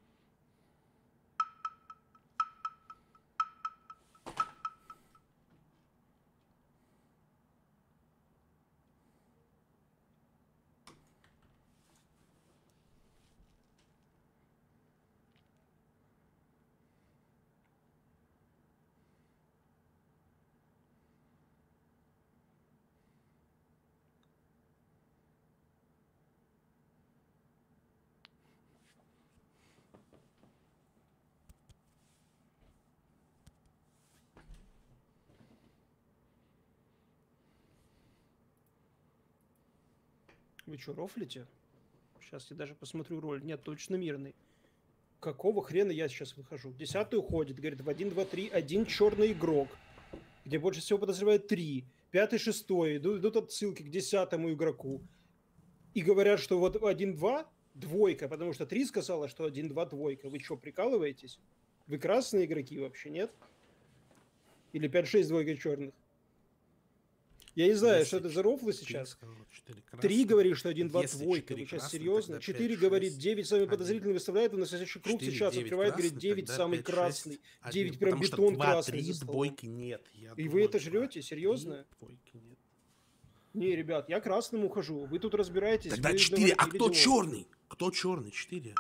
Вы что, рофлите? Сейчас я даже посмотрю роль. Нет, точно мирный. Какого хрена я сейчас выхожу? 10-й уходит, говорит, в 1, 2, 3, один черный игрок, где больше всего подозревают 3. 5-й, 6-й идут отсылки к 10-му игроку. И говорят, что вот 1, 2 двойка, потому что 3 сказала, что 1, 2 двойка. Вы что, прикалываетесь? Вы красные игроки вообще, нет? Или 5-6 двойка черных? Я не знаю, что это за рофлы сейчас. 3 говорит, что 1, 2 двойка. Вы сейчас серьезно? 4 говорит, 9 самый подозрительный выставляет, на следующий круг сейчас открывает, говорит, 9 самый красный. 9 прям бетон красный. 3 двойки нет. И вы это жрете? Серьезно? Не, ребят, я красным ухожу. Вы тут разбираетесь. Тогда 4. А кто черный? Кто черный? 4.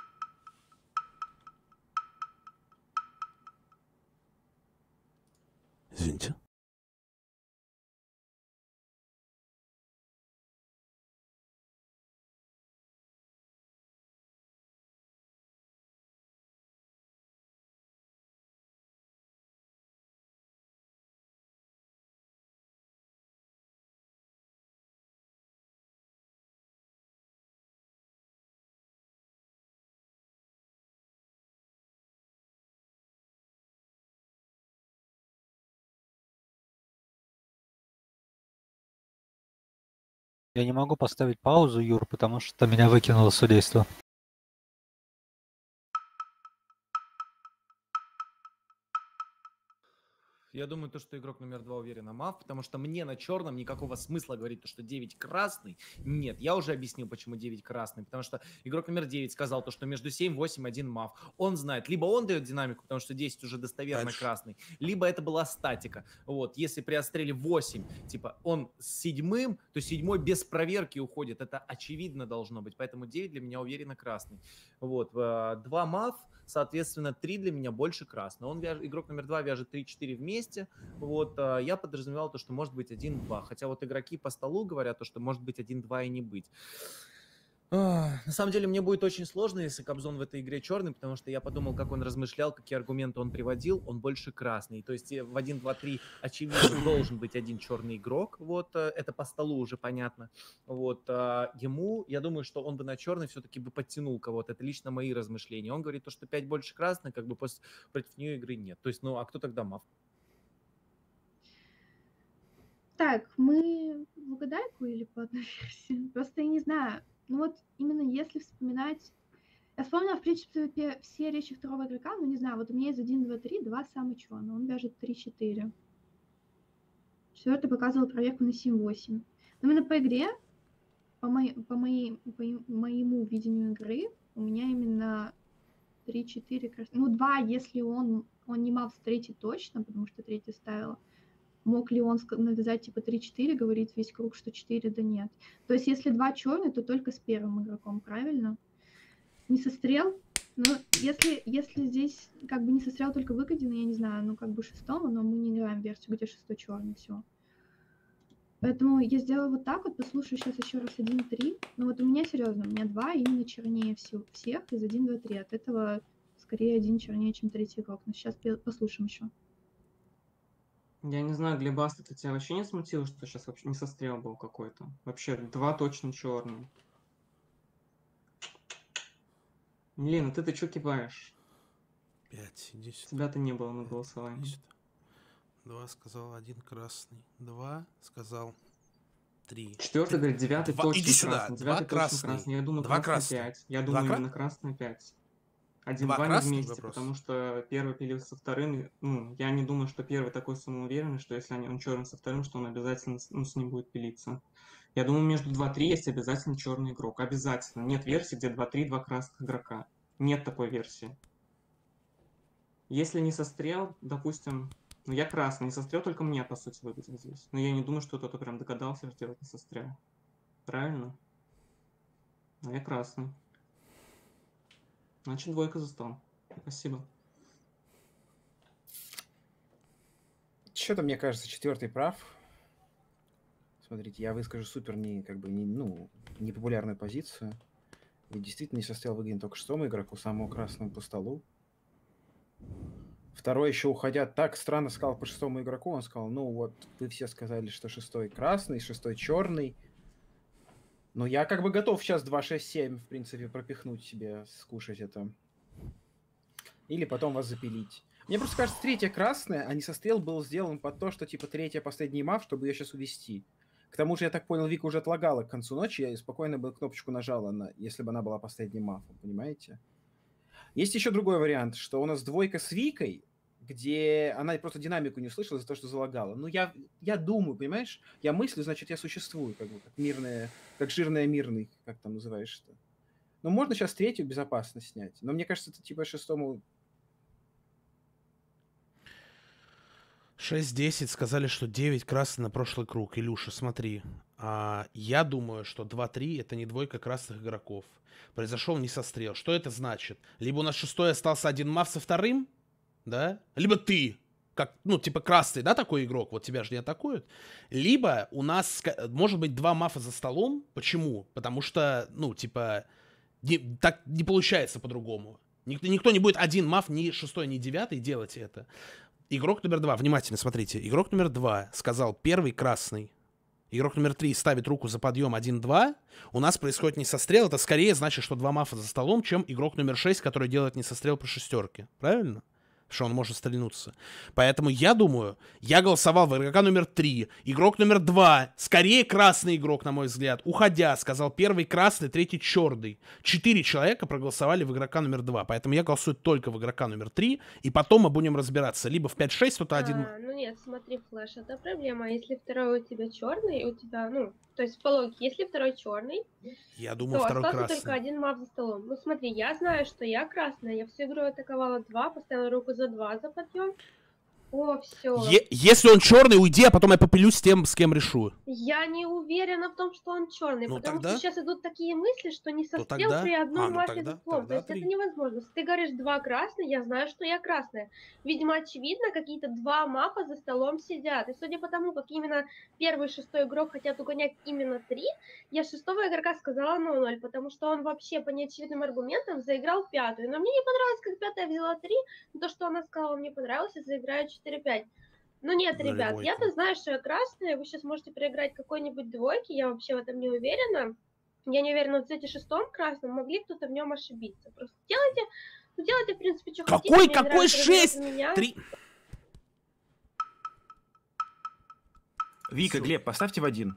Извините. Я не могу поставить паузу, Юр, потому что меня выкинуло судейство. Я думаю, то, что игрок номер 2 уверенно мав, потому что мне на черном никакого смысла говорить, то, что 9 красный. Нет, я уже объяснил, почему 9 красный, потому что игрок номер 9 сказал то, что между 7, 8, 1 мав. Он знает, либо он дает динамику, потому что 10 уже достоверно красный, либо это была статика. Вот, если при отстреле 8, типа, он с 7, то 7 без проверки уходит. Это очевидно должно быть, поэтому 9 для меня уверенно красный. Вот, 2 мав, соответственно, 3 для меня больше красный. Игрок номер 2 вяжет 3-4 вместе. Вот, я подразумевал то, что может быть 1-2. Хотя вот игроки по столу говорят, то, что может быть 1-2 и не быть. На самом деле мне будет очень сложно, если Кобзон в этой игре черный, потому что я подумал, как он размышлял, какие аргументы он приводил, он больше красный. То есть в 1-2-3 очевидно должен быть один черный игрок, вот, это по столу уже понятно. Вот, ему, я думаю, что он бы на черный все-таки бы подтянул кого-то, это лично мои размышления. Он говорит то, что 5 больше красный, как бы против нее игры нет. То есть, ну, а кто тогда мав? Так, мы в угадайку или по одной версии? Просто я не знаю. Ну вот именно если вспоминать... Я вспомнила, в принципе, все речи второго игрока, но не знаю, вот у меня из 1, 2, 3, 2 самый черный, он вяжет 3-4. Четвертый показывал проверку на 7-8. Но именно по игре, по моему видению игры, у меня именно 3-4... Ну, 2, если он не мав с третьей точно, потому что третий ставила. Мог ли он навязать типа 3-4, говорит весь круг, что 4, да нет. То есть если 2 черный, то только с первым игроком, правильно? Не сострел? Но если здесь как бы не сострел только выгоден, я не знаю, ну как бы шестому, но мы не играем в версию, где 6 черный, все. Поэтому я сделаю вот так вот, послушаю сейчас еще раз 1-3. Но вот у меня серьезно, у меня 2 именно чернее всех из 1, 2, 3. От этого скорее 1 чернее, чем третий игрок. Но сейчас послушаем еще. Я не знаю, Глебаст, это тебя вообще не смутило, что сейчас вообще не сострел был какой-то? Вообще 2 точно черные. Лена, ты что киваешь? 5, иди сюда. Тебя-то не было на голосовании. 2 сказал, 1 красный. 2 сказал, 3. Четвертый говорит, 9 точно иди сюда. красный. 2 красный. Я думаю, красный 5. Я думаю, именно красный 5. 1-2 не вместе, потому что первый пилился со вторым. Ну, я не думаю, что первый такой самоуверенный, что если он черный со вторым, что он обязательно с ним будет пилиться. Я думаю, между 2-3 есть обязательно черный игрок. Обязательно. Нет версии, где 2-3, 2 красных игрока. Нет такой версии. Если не сострел, допустим, ну я красный, не сострел, только мне, по сути, выгоден здесь. Но я не думаю, что кто-то прям догадался сделать не сострел. Правильно? А я красный. Значит, 2 за стол. Спасибо. Что-то, мне кажется, 4 прав. Смотрите, я выскажу супер непопулярную позицию. Ведь действительно не состоял выгоден только 6-му игроку, самому красному по столу. Второй еще, уходя, так странно сказал по 6-му игроку. Он сказал, ну вот, вы все сказали, что 6-й красный, 6-й черный. Но я как бы готов сейчас 2-6-7, в принципе, пропихнуть себе, скушать это. Или потом вас запилить. Мне просто кажется, 3-я красная, а не сострел был сделан под то, что типа 3-я последний мав, чтобы ее сейчас увести. К тому же, я так понял, Вика уже отлагала к концу ночи, я спокойно бы кнопочку нажала, если бы она была последним мафом, понимаете? Есть еще другой вариант, что у нас 2 с Викой, где она просто динамику не услышала из-за того, что залагала. Ну, я думаю, понимаешь? Я мыслю, значит, я существую, как бы, как мирная, как жирная мирный, как там называешь-то. Ну, можно сейчас 3-ю безопасно снять, но мне кажется, это типа 6-му... 6-10 сказали, что 9 красный на прошлый круг. Илюша, смотри. Я думаю, что 2-3 это не 2 красных игроков. Произошел несострел. Что это значит? Либо у нас 6-й остался 1 мав со вторым, да? Либо ты, как, ну, типа красный, да, такой игрок, вот тебя же не атакуют. Либо у нас, может быть, 2 мафа за столом. Почему? Потому что, ну, типа, так не получается по-другому. Никто не будет 1 маф, ни 6-й, ни 9-й делать это. Игрок номер 2, внимательно смотрите. Игрок номер 2 сказал 1-й красный. Игрок номер 3 ставит руку за подъем 1-2. У нас происходит несострел. Это скорее значит, что 2 мафа за столом, чем игрок номер 6, который делает несострел по 6-ке. Правильно? Что он может стрельнуться. Поэтому я думаю, я голосовал в игрока номер 3. Игрок номер 2, скорее красный игрок, на мой взгляд, уходя, сказал 1-й красный, 3-й черный. 4 человека проголосовали в игрока номер 2. Поэтому я голосую только в игрока номер 3. И потом мы будем разбираться. Либо в 5-6 кто-то один... Ну, ну нет, смотри, Флэш, это проблема. Если второй у тебя черный, у тебя, ну, то есть по логике, если второй черный, Я думаю, то второй остался только красный. один мав за столом. Ну смотри, я знаю, что я красная, я всю игру атаковала 2, поставила руку за 2 за подъем. О, все. Если он черный, уйди, а потом я попилюсь с тем, с кем решу. Я не уверена в том, что он черный, Ну, потому тогда? что сейчас идут такие мысли, что не То сострел тогда? при одном Ну мафе тогда, за столом. То тогда есть это 3. невозможно. Если ты говоришь 2 красные, я знаю, что я красная. Видимо, очевидно, какие-то 2 мафа за столом сидят. И судя по тому, как именно первый и шестой игрок хотят угонять именно 3, я шестого игрока сказала 0-0, потому что он вообще по неочевидным аргументам заиграл пятую. Но мне не понравилось, как пятая взяла 3, но то, что она сказала, мне понравилось, и заиграю 4-5. Ну нет, ребят, Нулевойку. я-то знаю, что я красная, вы сейчас можете проиграть какой-нибудь двойки, я вообще в этом не уверена. Я не уверена, в цвете шестом красном могли кто-то в нем ошибиться. Просто делайте, в принципе, что хотите. Мне Какой нравится 6? меня. 3. Вика, Всё. Глеб, поставьте в 1.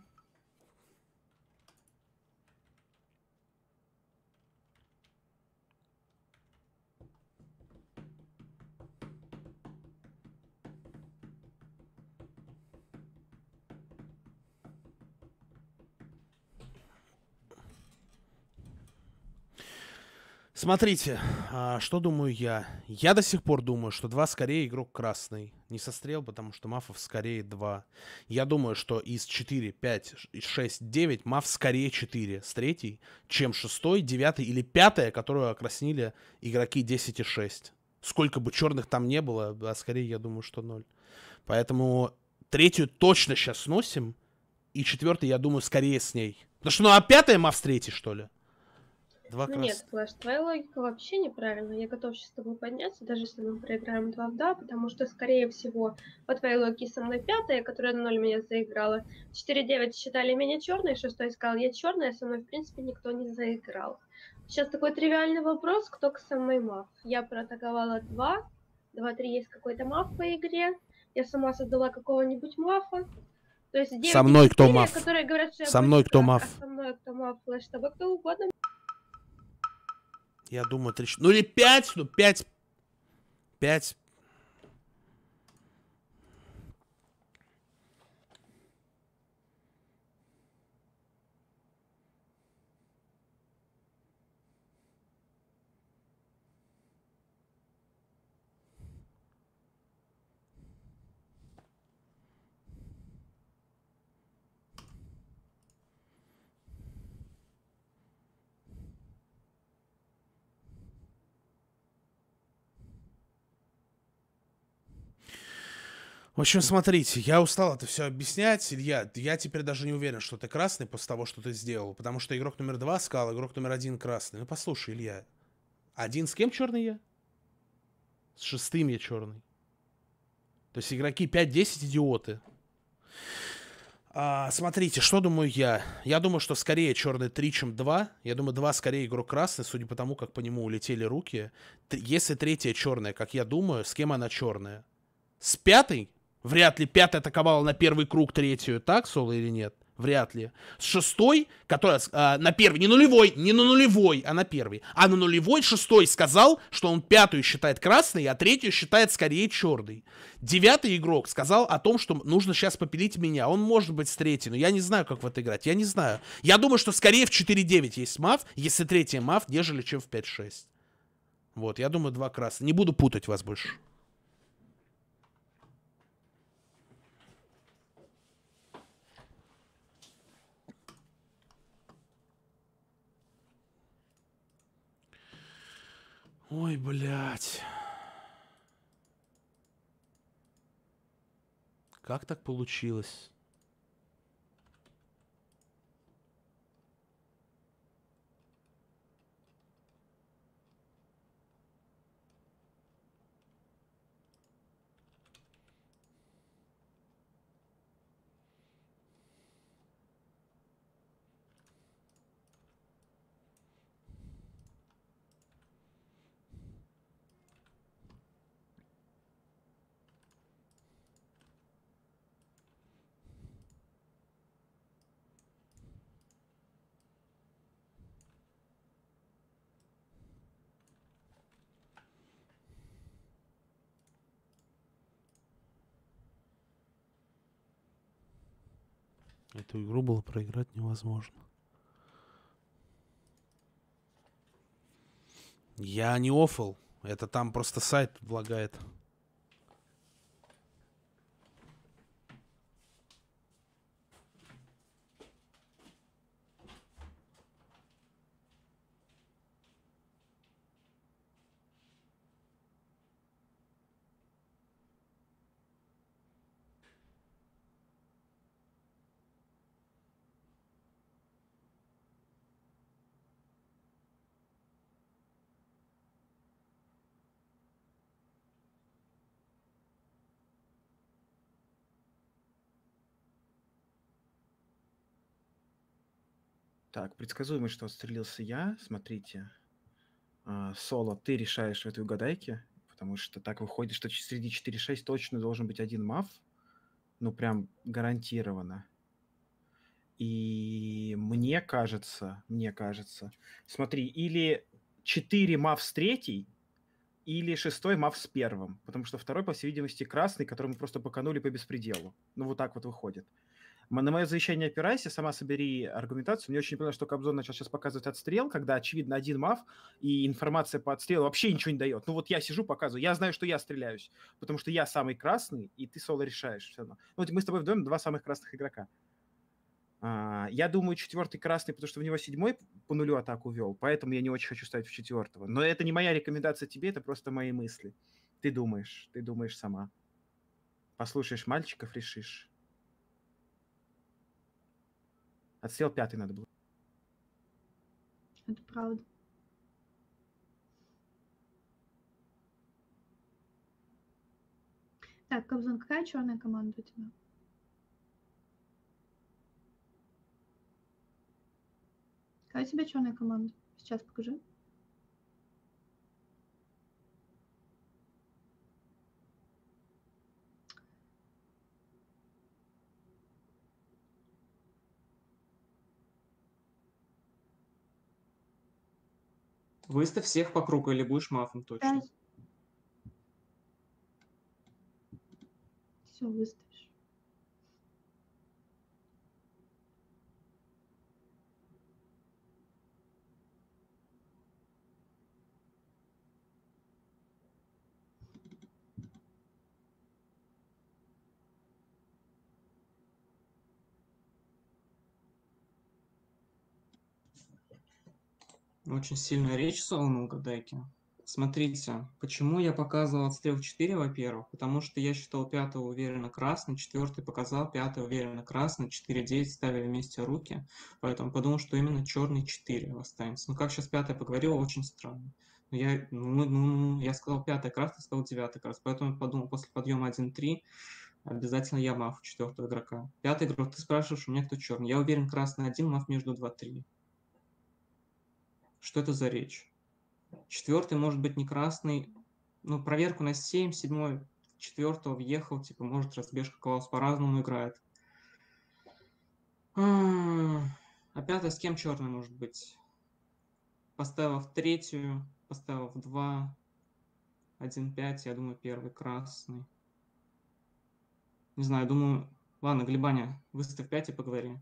Смотрите, что думаю я. Я до сих пор думаю, что 2 скорее игрок красный. Не сострел, потому что мафов скорее 2. Я думаю, что из 4, 5, 6, 9 маф скорее 4 с третьей, чем 6, 9 или 5, которую окраснили игроки 10 и 6. Сколько бы черных там не было, а скорее я думаю, что 0. Поэтому третью точно сейчас сносим. И 4, я думаю, скорее с ней. Потому что, ну а 5 маф с третьей, что ли? 2 Ну нет, Флэш, твоя логика вообще неправильная. Я готов сейчас с тобой подняться, даже если мы проиграем 2 в 2, потому что, скорее всего, по твоей логике со мной пятая, которая на 0 меня заиграла. 4-9 считали меня черной, 6 сказал, я черная, со мной, в принципе, никто не заиграл. Сейчас такой тривиальный вопрос, кто со мной маф. Я проатаковала 2, 2-3 есть какой-то маф по игре, я сама создала какого-нибудь мафа. То есть 9 Со мной 4, кто маф? которые говорят, что я Со мной больше кто красная, маф? а со мной кто маф, Флэш, с тобой кто угодно. Я думаю, 3... Ну или 5, ну 5. 5. В общем, смотрите, я устал это все объяснять. Илья, я теперь даже не уверен, что ты красный после того, что ты сделал. Потому что игрок номер 2 сказал, игрок номер 1 красный. Ну послушай, Илья. 1 с кем черный я? С 6 я черный. То есть игроки 5-10 идиоты. Смотрите, что думаю я? Я думаю, что скорее черный 3, чем 2. Я думаю, 2 скорее игрок красный, судя по тому, как по нему улетели руки. Если третья черная, как я думаю, с кем она черная? С 5? Вряд ли 5 атаковала на первый круг третью, так, Соло, или нет? Вряд ли. С 6, которая на первый, не на нулевой, а на первый. А на нулевой 6 сказал, что он 5 считает красной, а 3 считает скорее черной. 9 игрок сказал о том, что нужно сейчас попилить меня. Он может быть с 3, но я не знаю, как в это играть. Я не знаю. Я думаю, что скорее в 4-9 есть маф, если 3 маф, нежели чем в 5-6. Вот, я думаю, 2 красных. Не буду путать вас больше. Ой, блядь. Как так получилось? Эту игру было проиграть невозможно. Я не офл. Это там просто сайт влагает. Так, предсказуемо, что отстрелился я. Смотрите. Соло, ты решаешь в этой угадайке, потому что так выходит, что среди 4-6 точно должен быть один маф. Ну, прям гарантированно. И мне кажется, смотри, или 4 мав с третьей, или 6 мав с первым. Потому что второй, по всей видимости, красный, который мы просто поканули по беспределу. Ну, вот так вот выходит. На мое завещание опирайся, сама собери аргументацию. Мне очень понравилось, что Кобзон начал сейчас показывать отстрел, когда, очевидно, один маф, и информация по отстрелу вообще ничего не дает. Ну вот я сижу, показываю, я знаю, что я стреляюсь, потому что я самый красный, и ты соло решаешь все равно. Ну, вот мы с тобой вдвоем два самых красных игрока. Я думаю, 4-й красный, потому что в него 7-й по нулю атаку вел, поэтому я не очень хочу ставить в 4-го. Но это не моя рекомендация тебе, это просто мои мысли. Ты думаешь сама. Послушаешь мальчиков, решишь. Отстрел 5-й надо было. Это правда. Так, Кобзон, какая черная команда у тебя? Какая у тебя черная команда? Сейчас покажи. Выставь всех по кругу или будешь мафом точно. Все, выставишь. Очень сильная речь соло на угадайке. Смотрите, почему я показывал отстрел 4, во-первых, потому что я считал 5-го уверенно красный, 4-й показал, 5-й уверенно красный, 4-9 ставили вместе руки, поэтому подумал, что именно черный 4 останется. Ну, как сейчас 5-й поговорил, очень странно. Я сказал 5-й красный, сказал 9-й красный, поэтому подумал, после подъема 1-3 обязательно я маф 4-го игрока. 5-й игрок, ты спрашиваешь, у меня кто черный? Я уверен, красный 1, маф между 2-3. Что это за речь? 4-й может быть не красный. Ну, проверку на 7, 7-й, 4-го въехал, типа, может, разбежка Клаус по-разному играет. А 5-й с кем черный может быть? Поставил в 3-ю, поставил в 2, 1-5, я думаю, 1-й красный. Не знаю, думаю... Ладно, Глебаня, выставь 5 и поговори.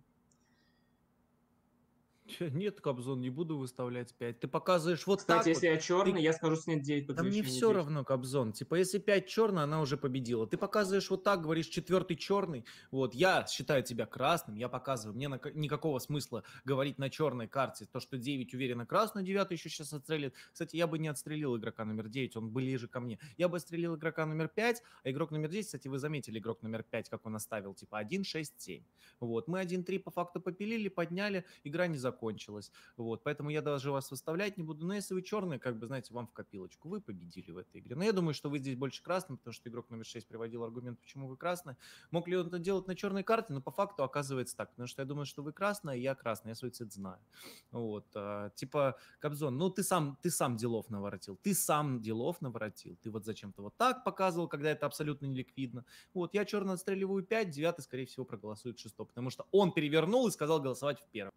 Нет, Кобзон, не буду выставлять 5. Ты показываешь вот Кстати, так если вот. я черный, я скажу снять 9 по Да мне завещанию все 10. равно, Кобзон. Типа, если 5 черная, она уже победила. Ты показываешь вот так, говоришь 4-й черный. Вот, я считаю тебя красным, я показываю. Мне никакого смысла говорить на черной карте. То, что 9 уверенно красный, 9 еще сейчас отстрелит. Кстати, я бы не отстрелил игрока номер 9, он ближе ко мне. Я бы отстрелил игрока номер 5, а игрок номер 10, кстати, вы заметили игрок номер 5, как он оставил, типа 1, 6, 7. Вот, мы 1-3 по факту попилили, подняли, игра не закончилась. Вот, поэтому я даже вас выставлять не буду. Но если вы черные, как бы, знаете, вам в копилочку. Вы победили в этой игре. Но я думаю, что вы здесь больше красным, потому что игрок номер 6 приводил аргумент, почему вы красные. Мог ли он это делать на черной карте? Но по факту оказывается так. Потому что я думаю, что вы красная, я красный. Я свой цвет знаю. Вот. Типа, Кобзон, ну ты сам делов наворотил. Ты вот зачем-то вот так показывал, когда это абсолютно неликвидно. Вот, я черно отстреливаю 5, 9, скорее всего, проголосует 6, потому что он перевернул и сказал голосовать в первом.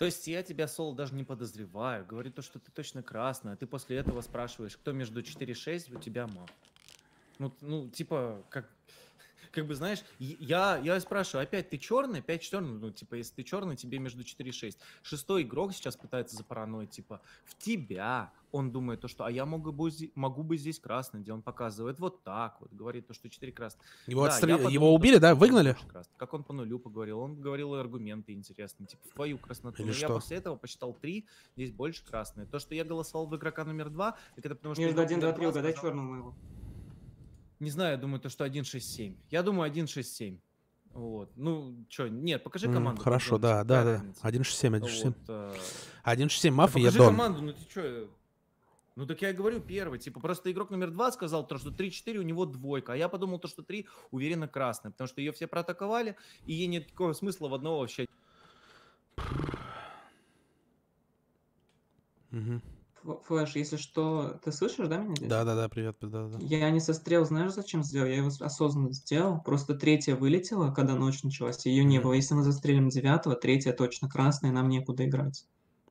То есть я тебя, Сол, даже не подозреваю. Говорю то, что ты точно красная. А ты после этого спрашиваешь, кто между 4-6, у тебя мав. Ну, типа, как бы, знаешь, я спрашиваю, опять ты черный? Опять черный? Ну, типа, если ты черный, тебе между 4-6. Шестой игрок сейчас пытается запараноить, типа, в тебя. Он думает то, что, а я могу быть здесь красный, где он показывает вот так вот, говорит то, что 4 красных. Его, Да, его убили, да? Выгнали? Как он по нулю поговорил? Он говорил аргументы интересные, типа, в твою красноту. Или Но что? я после этого посчитал 3, здесь больше красные. То, что я голосовал в игрока номер 2, так это потому что... Между 1, 2, 3 игрок угадай сказал- черного моего. Не знаю, я думаю, то, что 1-6-7. Я думаю, 1-6-7. Вот. Ну, что, нет, покажи команду. Хорошо, Кобзон, да. какая разница? 1-6-7, 1-6-7. Вот, 1-6-7 да мафия, я покажи Дон. команду, ну ты что? Ну так я и говорю первый. Типа просто игрок номер 2 сказал, то, что 3-4 у него двойка. А я подумал, то, что 3 уверенно красный. Потому что ее все проатаковали, и ей нет никакого смысла в одного вообще. Мгм. Флэш, если что, ты слышишь, да, меня здесь? Да, привет, да. Я не сострел, знаешь, зачем сделал? Я его осознанно сделал. Просто третья вылетела, когда ночь началась, ее не было. Если мы застрелим 9-го, третья точно красная, нам некуда играть.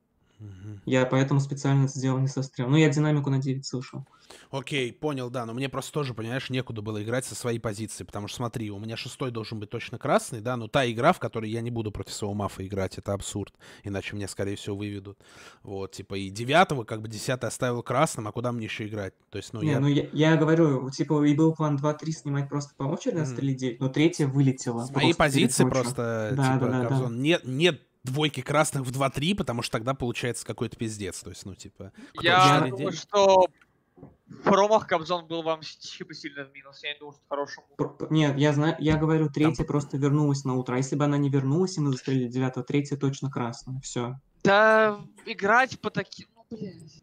Я поэтому специально сделал не сострел. Ну, я динамику на 9 слышал. Окей, понял, да, но мне просто тоже, понимаешь, некуда было играть со своей позиции, потому что, смотри, у меня 6-й должен быть точно красный, да, но та игра, в которой я не буду против своего мафа играть, это абсурд, иначе меня, скорее всего, выведут. Вот, типа, и 9-го, как бы 10-й оставил красным, а куда мне еще играть? То есть, ну, Не, ну я говорю, типа, и был план 2-3 снимать просто по очереди, стрелять 9, но третья вылетела. с моей просто перед позиции ночью. просто, Да, типа, да. Кобзон, нет двойки красных в 2-3, потому что тогда получается какой-то пиздец, то есть, ну, типа... Я думаю, что в промах Кобзон был вам типа сильно в минус. Я не думаю, что хорошему. Нет, я знаю, я говорю, третья просто вернулась на утро. А если бы она не вернулась, и мы застрелили 9-го, третья точно красная. Все. Да, играть по таким... Ну, блядь.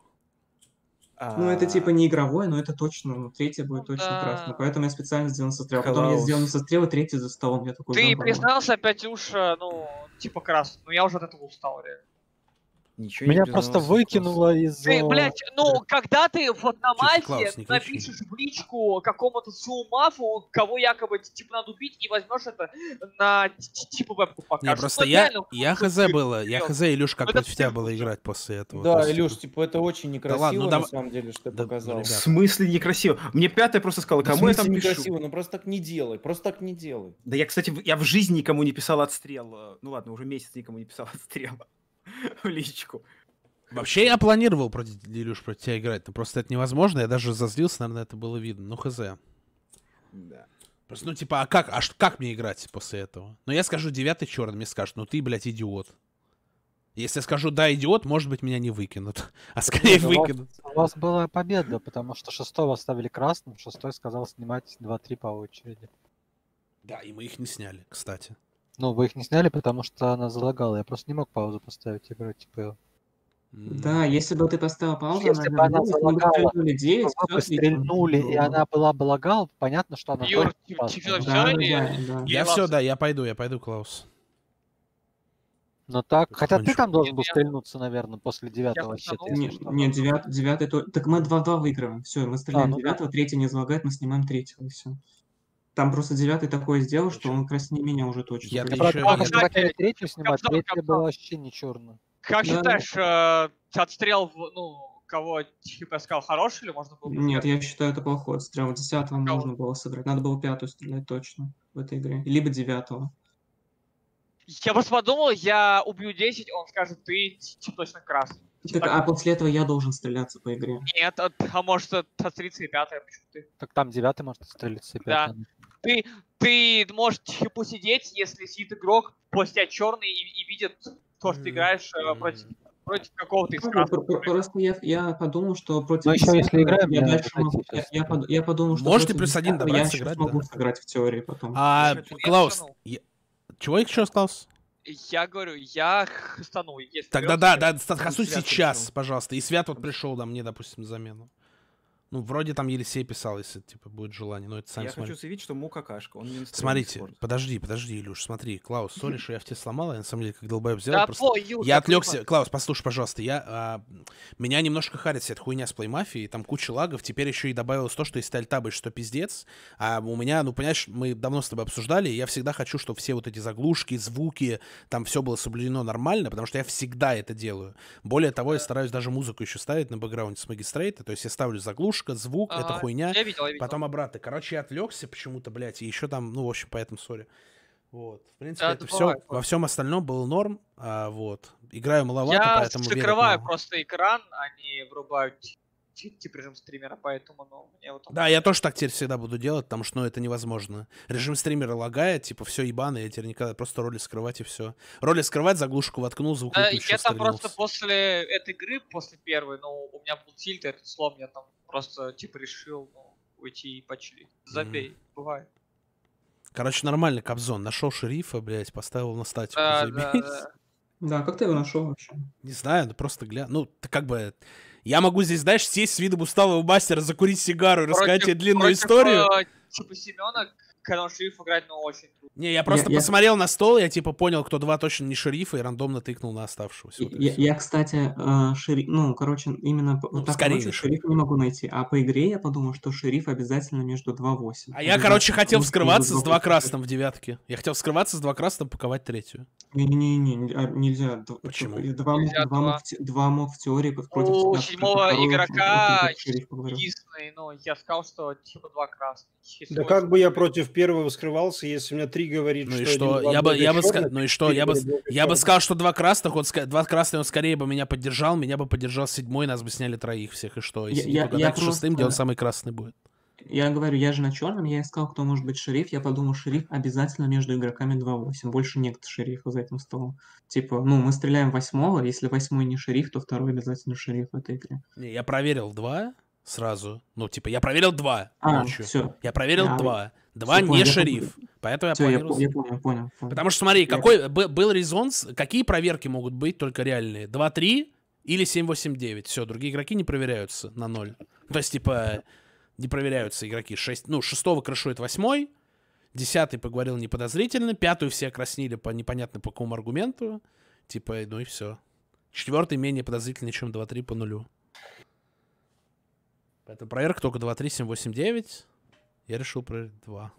Ну, это типа не игровое, но это точно, ну, третья будет точно да. красная. Поэтому я специально сделал сострел. Потом я сделал не сострел, и третья за столом. Я такой, Ты забавно. признался опять уж, ну, типа красный. Ну, я уже от этого устал, реально. Ничего Меня просто выкинуло из... Ты, блядь, ну, когда ты вот на Чё, Клаус, мазе не кричи. напишешь в личку какому-то сумафу, кого якобы, типа, надо убить, и возьмешь это на, типа, вебку покажешь. Не, просто я хз было, я хз, Илюш, как против тебя было играть после этого. то Да, есть, Илюш, типа, типа это очень некрасиво, ладно, ну на давай- самом деле, что ты да, показал. ребят. В смысле некрасиво? Мне пятая просто сказала, Да в кому я смысле там пишу? некрасиво, ну просто так не делай, просто так не делай. Да я, кстати, я в жизни никому не писал отстрел. Ну ладно, уже месяц никому не писал отстрел в личку. Вообще я планировал Илюш, против тебя играть, но просто это невозможно, я даже зазлился, наверное, это было видно. Ну, хз. Да. Просто, ну, типа, как мне играть после этого? Ну, я скажу 9-й черный, мне скажут, ну ты, блядь, идиот. Если я скажу, да, идиот, может быть, меня не выкинут. А скорее Нет, выкинут. у вас была победа, потому что 6-го оставили красным, 6-й сказал снимать 2-3 по очереди. Да, и мы их не сняли, кстати. Ну, вы их не сняли, потому что она залагала. Я просто не мог паузу поставить играть, типа... Да, если бы ты поставил паузу, Если бы она залагала, стрельнули 9, вы бы стрельнули, и она была бы лагал, понятно, что она... Юр, точно красная. тебе всё Да, или... да. Я все, да, я пойду, Клаус. Но так, хотя ты Потихонечку. там должен был Я- стрельнуться, наверное, после 9-го Я вообще-то, пацанул. если Нет, что. нет, 9 то... Так мы 2-2 выигрываем. Все, мы стреляем ну да. 9-го, третий не залагает, мы снимаем 3-го, и все. Там просто 9-й такое сделал, что он краснее меня уже точно. Я Блин. ещё- Я я- когда хотели третью снимать, Кобзон, третья была вообще не черная. Как Да. считаешь, отстрел, ну, кого, типа, я сказал, хороший или можно было бы Нет, сделать? я считаю, это плохой отстрел. 10-го можно было сыграть. Надо было 5-ю стрелять точно в этой игре. Либо 9-го. Я просто подумал, я убью 10, он скажет, ты, типа, точно красный. Так, а после этого я должен стреляться по игре. Нет, а может, от 35-я, почему ты? Так там 9-й может стрелиться и Да. 5-й. Ты можешь типа сидеть, если сидит игрок, после тебя черный и видит то, что ты играешь против какого-то из красных. Просто я подумал, что против... Ну, ещё если 10-го играем, я я дальше отойти могу... сейчас. Я подумал, что Можете против +1 10-го добрать, я сыграть, сейчас могу да. сыграть в теории потом. А, Я Клаус, станул. чего их еще, Клаус? Я говорю, я хстану. Если Тогда берём, да, Хасу Свят сейчас, пришёл. пожалуйста. И Свят вот пришел, да, мне, допустим, на замену. Ну, вроде там Елисей писал, если, типа, будет желание, но это сами Я смотрите. хочу заявить, что Му какашка, он не настроен на Смотрите, спорт. подожди, Илюш, смотри, Клаус, сори, что я в тебе сломал, я на самом деле как долбоеб сделал, Да просто пою, я да отвлекся. понимаю. Клаус, послушай, пожалуйста, меня немножко харит вся эта хуйня с плеймафией, там куча лагов, теперь еще и добавилось то, что если ты альтабишь, что пиздец, а у меня, ну, понимаешь, мы давно с тобой обсуждали, и я всегда хочу, чтобы все вот эти заглушки, звуки, там все было соблюдено нормально, потому что я всегда это делаю. Более того, я стараюсь даже музыку еще ставить на бэкграунде с магистрейта, то есть я ставлю заглушка, звук, это хуйня, Я видел. потом обратно. Короче, я отвлекся почему-то, блядь, и еще там, ну, в общем, поэтому сори. Вот. В принципе, Да, это это все. бывает. Во всем остальном был норм. Вот. Играю маловато, Я поэтому верить закрываю мало. просто экран, а не врубаю тип режим стримера, поэтому, ну, мне вот... Да, я тоже так теперь всегда буду делать, потому что, ну, это невозможно. Режим стримера лагает, типа, все ебано, я теперь никогда просто роли скрывать и все. Роли скрывать, заглушку воткнул, звук выключил, Я там просто стрельнулся. после этой игры, после первой, ну, у меня был тильт, этот слом, я там просто, типа, решил, ну, уйти и почилить. Забей, бывает. Короче, нормальный Кобзон. Нашел шерифа, блядь, поставил на статику, Да, заебись. да. Да, как ты его нашел вообще? Не знаю, ну просто ну, ты как бы... Я могу здесь, знаешь, сесть с видом усталого мастера, закурить сигару и рассказать тебе длинную историю. Типа Семена, когда он шериф играть, ну, очень трудно. Не, я просто посмотрел на стол, я типа понял, кто два точно не шерифа, и рандомно тыкнул на оставшегося. Вот Я, кстати, шериф, ну, короче, именно вот так скорее ночью не шерифа не могу найти, а по игре я подумал, что шериф обязательно между 2-8. А я, короче, хотел вскрываться с 2 красным в девятке. Я хотел вскрываться с 2 красным, паковать третью. Не-не-не, нельзя. Почему? Два мод в теории против У тебя, седьмого второй игрока шериф поговорил. единственный, ну, я сказал, что типа 2 красных. Да как бы я против первого скрывался, если у меня 3 говорит, Ну и что... что? один Я бы черный, я бы сказал, что 2 красных, 2 красных, он скорее бы меня поддержал седьмой, нас бы сняли троих всех, и что? Если не погадать с шестым, где он самый красный будет. Я говорю, я же на черном, я искал, кто может быть шериф, я подумал, шериф обязательно между игроками 2-8, больше нет шерифа за этим столом. Типа, ну, мы стреляем 8-го, если 8-й не шериф, то 2-й обязательно шериф в этой игре. Не, я проверил 2 сразу, ну, типа, я проверил 2 ночью. Всё. Я проверил Я 2 всё не понял, шериф, поэтому я Всё, планировал... я понял. Потому что, смотри, какой был резонс, какие проверки могут быть только реальные? 2-3 или 7-8-9. Все, другие игроки не проверяются на 0. То есть, типа, не проверяются игроки. 6-го крышует 8-й, 10-й поговорил неподозрительно, 5-ю все краснили по непонятно по какому аргументу. Типа, ну и все. 4-й менее подозрительный, чем 2-3 по нулю. Поэтому проверка только 2-3, 7-8-9. Я решил проверить 2.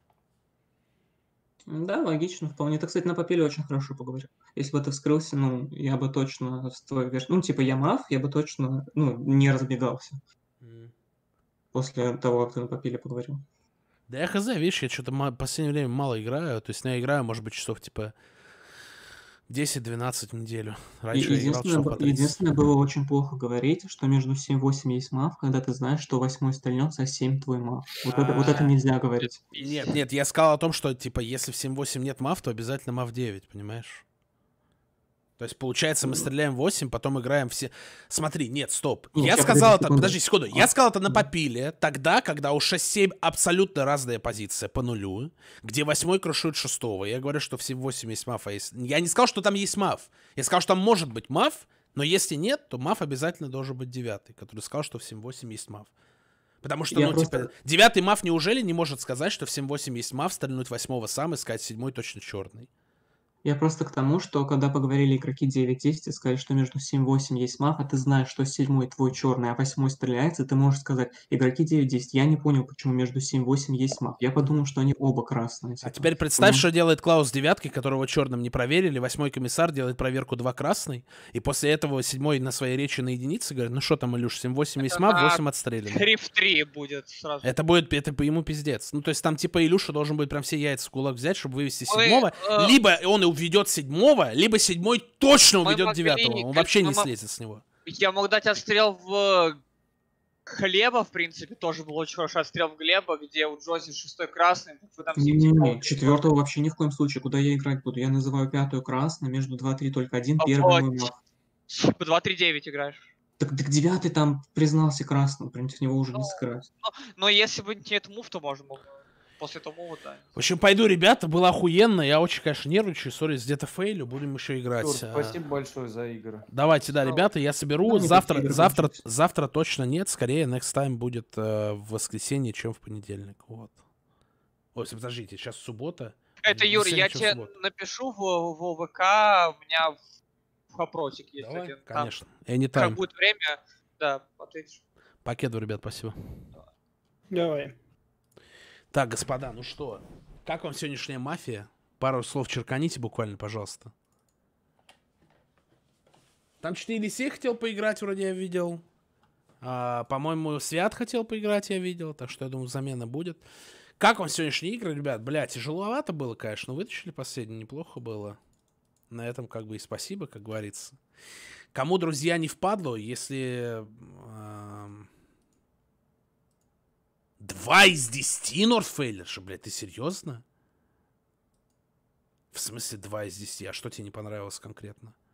Да, логично, вполне. Ты, кстати, на попеле очень хорошо поговорил. Если бы ты вскрылся, ну, я бы точно с твоей версией... Ну, типа, я мав, я бы точно, ну, не разбегался. После того, как ты на попеле поговорил. Да я хз, видишь, я что-то в последнее время мало играю. То есть я играю, может быть, часов, типа, 10-12 в неделю. Раньше я играл часов по 30. Единственное, было очень плохо говорить, что между 7-8 есть мав, когда ты знаешь, что 8 стрельнется, а 7 твой мав. Вот это нельзя говорить. Нет, я сказал о том, что, типа, если в 7-8 нет мав, то обязательно мав 9, понимаешь? То есть, получается, мы стреляем 8, потом играем все... Смотри, нет, стоп. Я сказал это... Подожди секунду. Я сказал это на попиле, тогда, когда у 6-7 абсолютно разная позиция по нулю, где 8-й крушует 6-го. Я говорю, что в 7-8 есть маф, а есть... Я не сказал, что там есть маф. Я сказал, что там может быть маф, но если нет, то маф обязательно должен быть 9-й, который сказал, что в 7-8 есть маф. Потому что, типа, 9-й маф неужели не может сказать, что в 7-8 есть маф, стрельнуть 8-го сам и сказать 7-й точно черный? Я просто к тому, что когда поговорили игроки 9-10 и сказали, что между 7-8 есть маф, а ты знаешь, что 7-й твой черный, а 8-й стреляется, ты можешь сказать, игроки 9-10, я не понял, почему между 7-8 есть маф. Я подумал, что они оба красные. Типа. А теперь представь, что делает Клаус девятки, которого черным не проверили, 8-й комиссар делает проверку 2 красный, и после этого 7-й на своей речи на единице говорит, ну что там, Илюш, 7-8 есть маф, 8 отстрелян. Шериф 3 будет сразу. Это по ему пиздец. Ну, то есть там типа Илюша должен будет прям все яйца в кулак взять, чтобы вывести 7-го. Либо он уведет 7-го, либо 7-й точно уведет 9-го. Он вообще не слезет с него. Я мог дать отстрел в Глеба, в принципе, тоже был очень хороший отстрел в Глеба, где у Джози 6-й красный. Не, 4-го вообще ни в коем случае, куда я играть буду. Я называю 5-ю красной, между 2-3 только один, первый мой маф. Типа 2-3-9 играешь. Так 9-й там признался красным, против него уже не сыграть. Но если бы нет мув, то можно было. после того вот, да. В общем, пойду, ребята, было охуенно. Я очень, конечно, нервничаю. Сори, где-то фейлю. Будем еще играть. Тур, спасибо большое за игры. Давайте, да, ребята, я соберу. Ну, Завтра точно нет. Скорее, next time будет в воскресенье, чем в понедельник. Вот. Ой, подождите, сейчас суббота. Это, Юр, я тебе напишу в ВК, у меня вопросик есть. Давай, один. конечно. Там, Anytime. как будет время, да, ответишь. Пакету, ребят, спасибо. Давай. Так, господа, ну что, как вам сегодняшняя мафия? Пару слов черканите буквально, пожалуйста. Там что-то Елисей хотел поиграть, вроде я видел. По-моему, Свят хотел поиграть, я видел. Так что, я думаю, замена будет. Как вам сегодняшние игры, ребят? Бля, тяжеловато было, конечно. Вытащили последний, неплохо было. На этом как бы и спасибо, как говорится. Кому, друзья, не впадло, если... 2 из 10 Нордфейлерша, блядь, ты серьезно? В смысле 2 из 10? А что тебе не понравилось конкретно?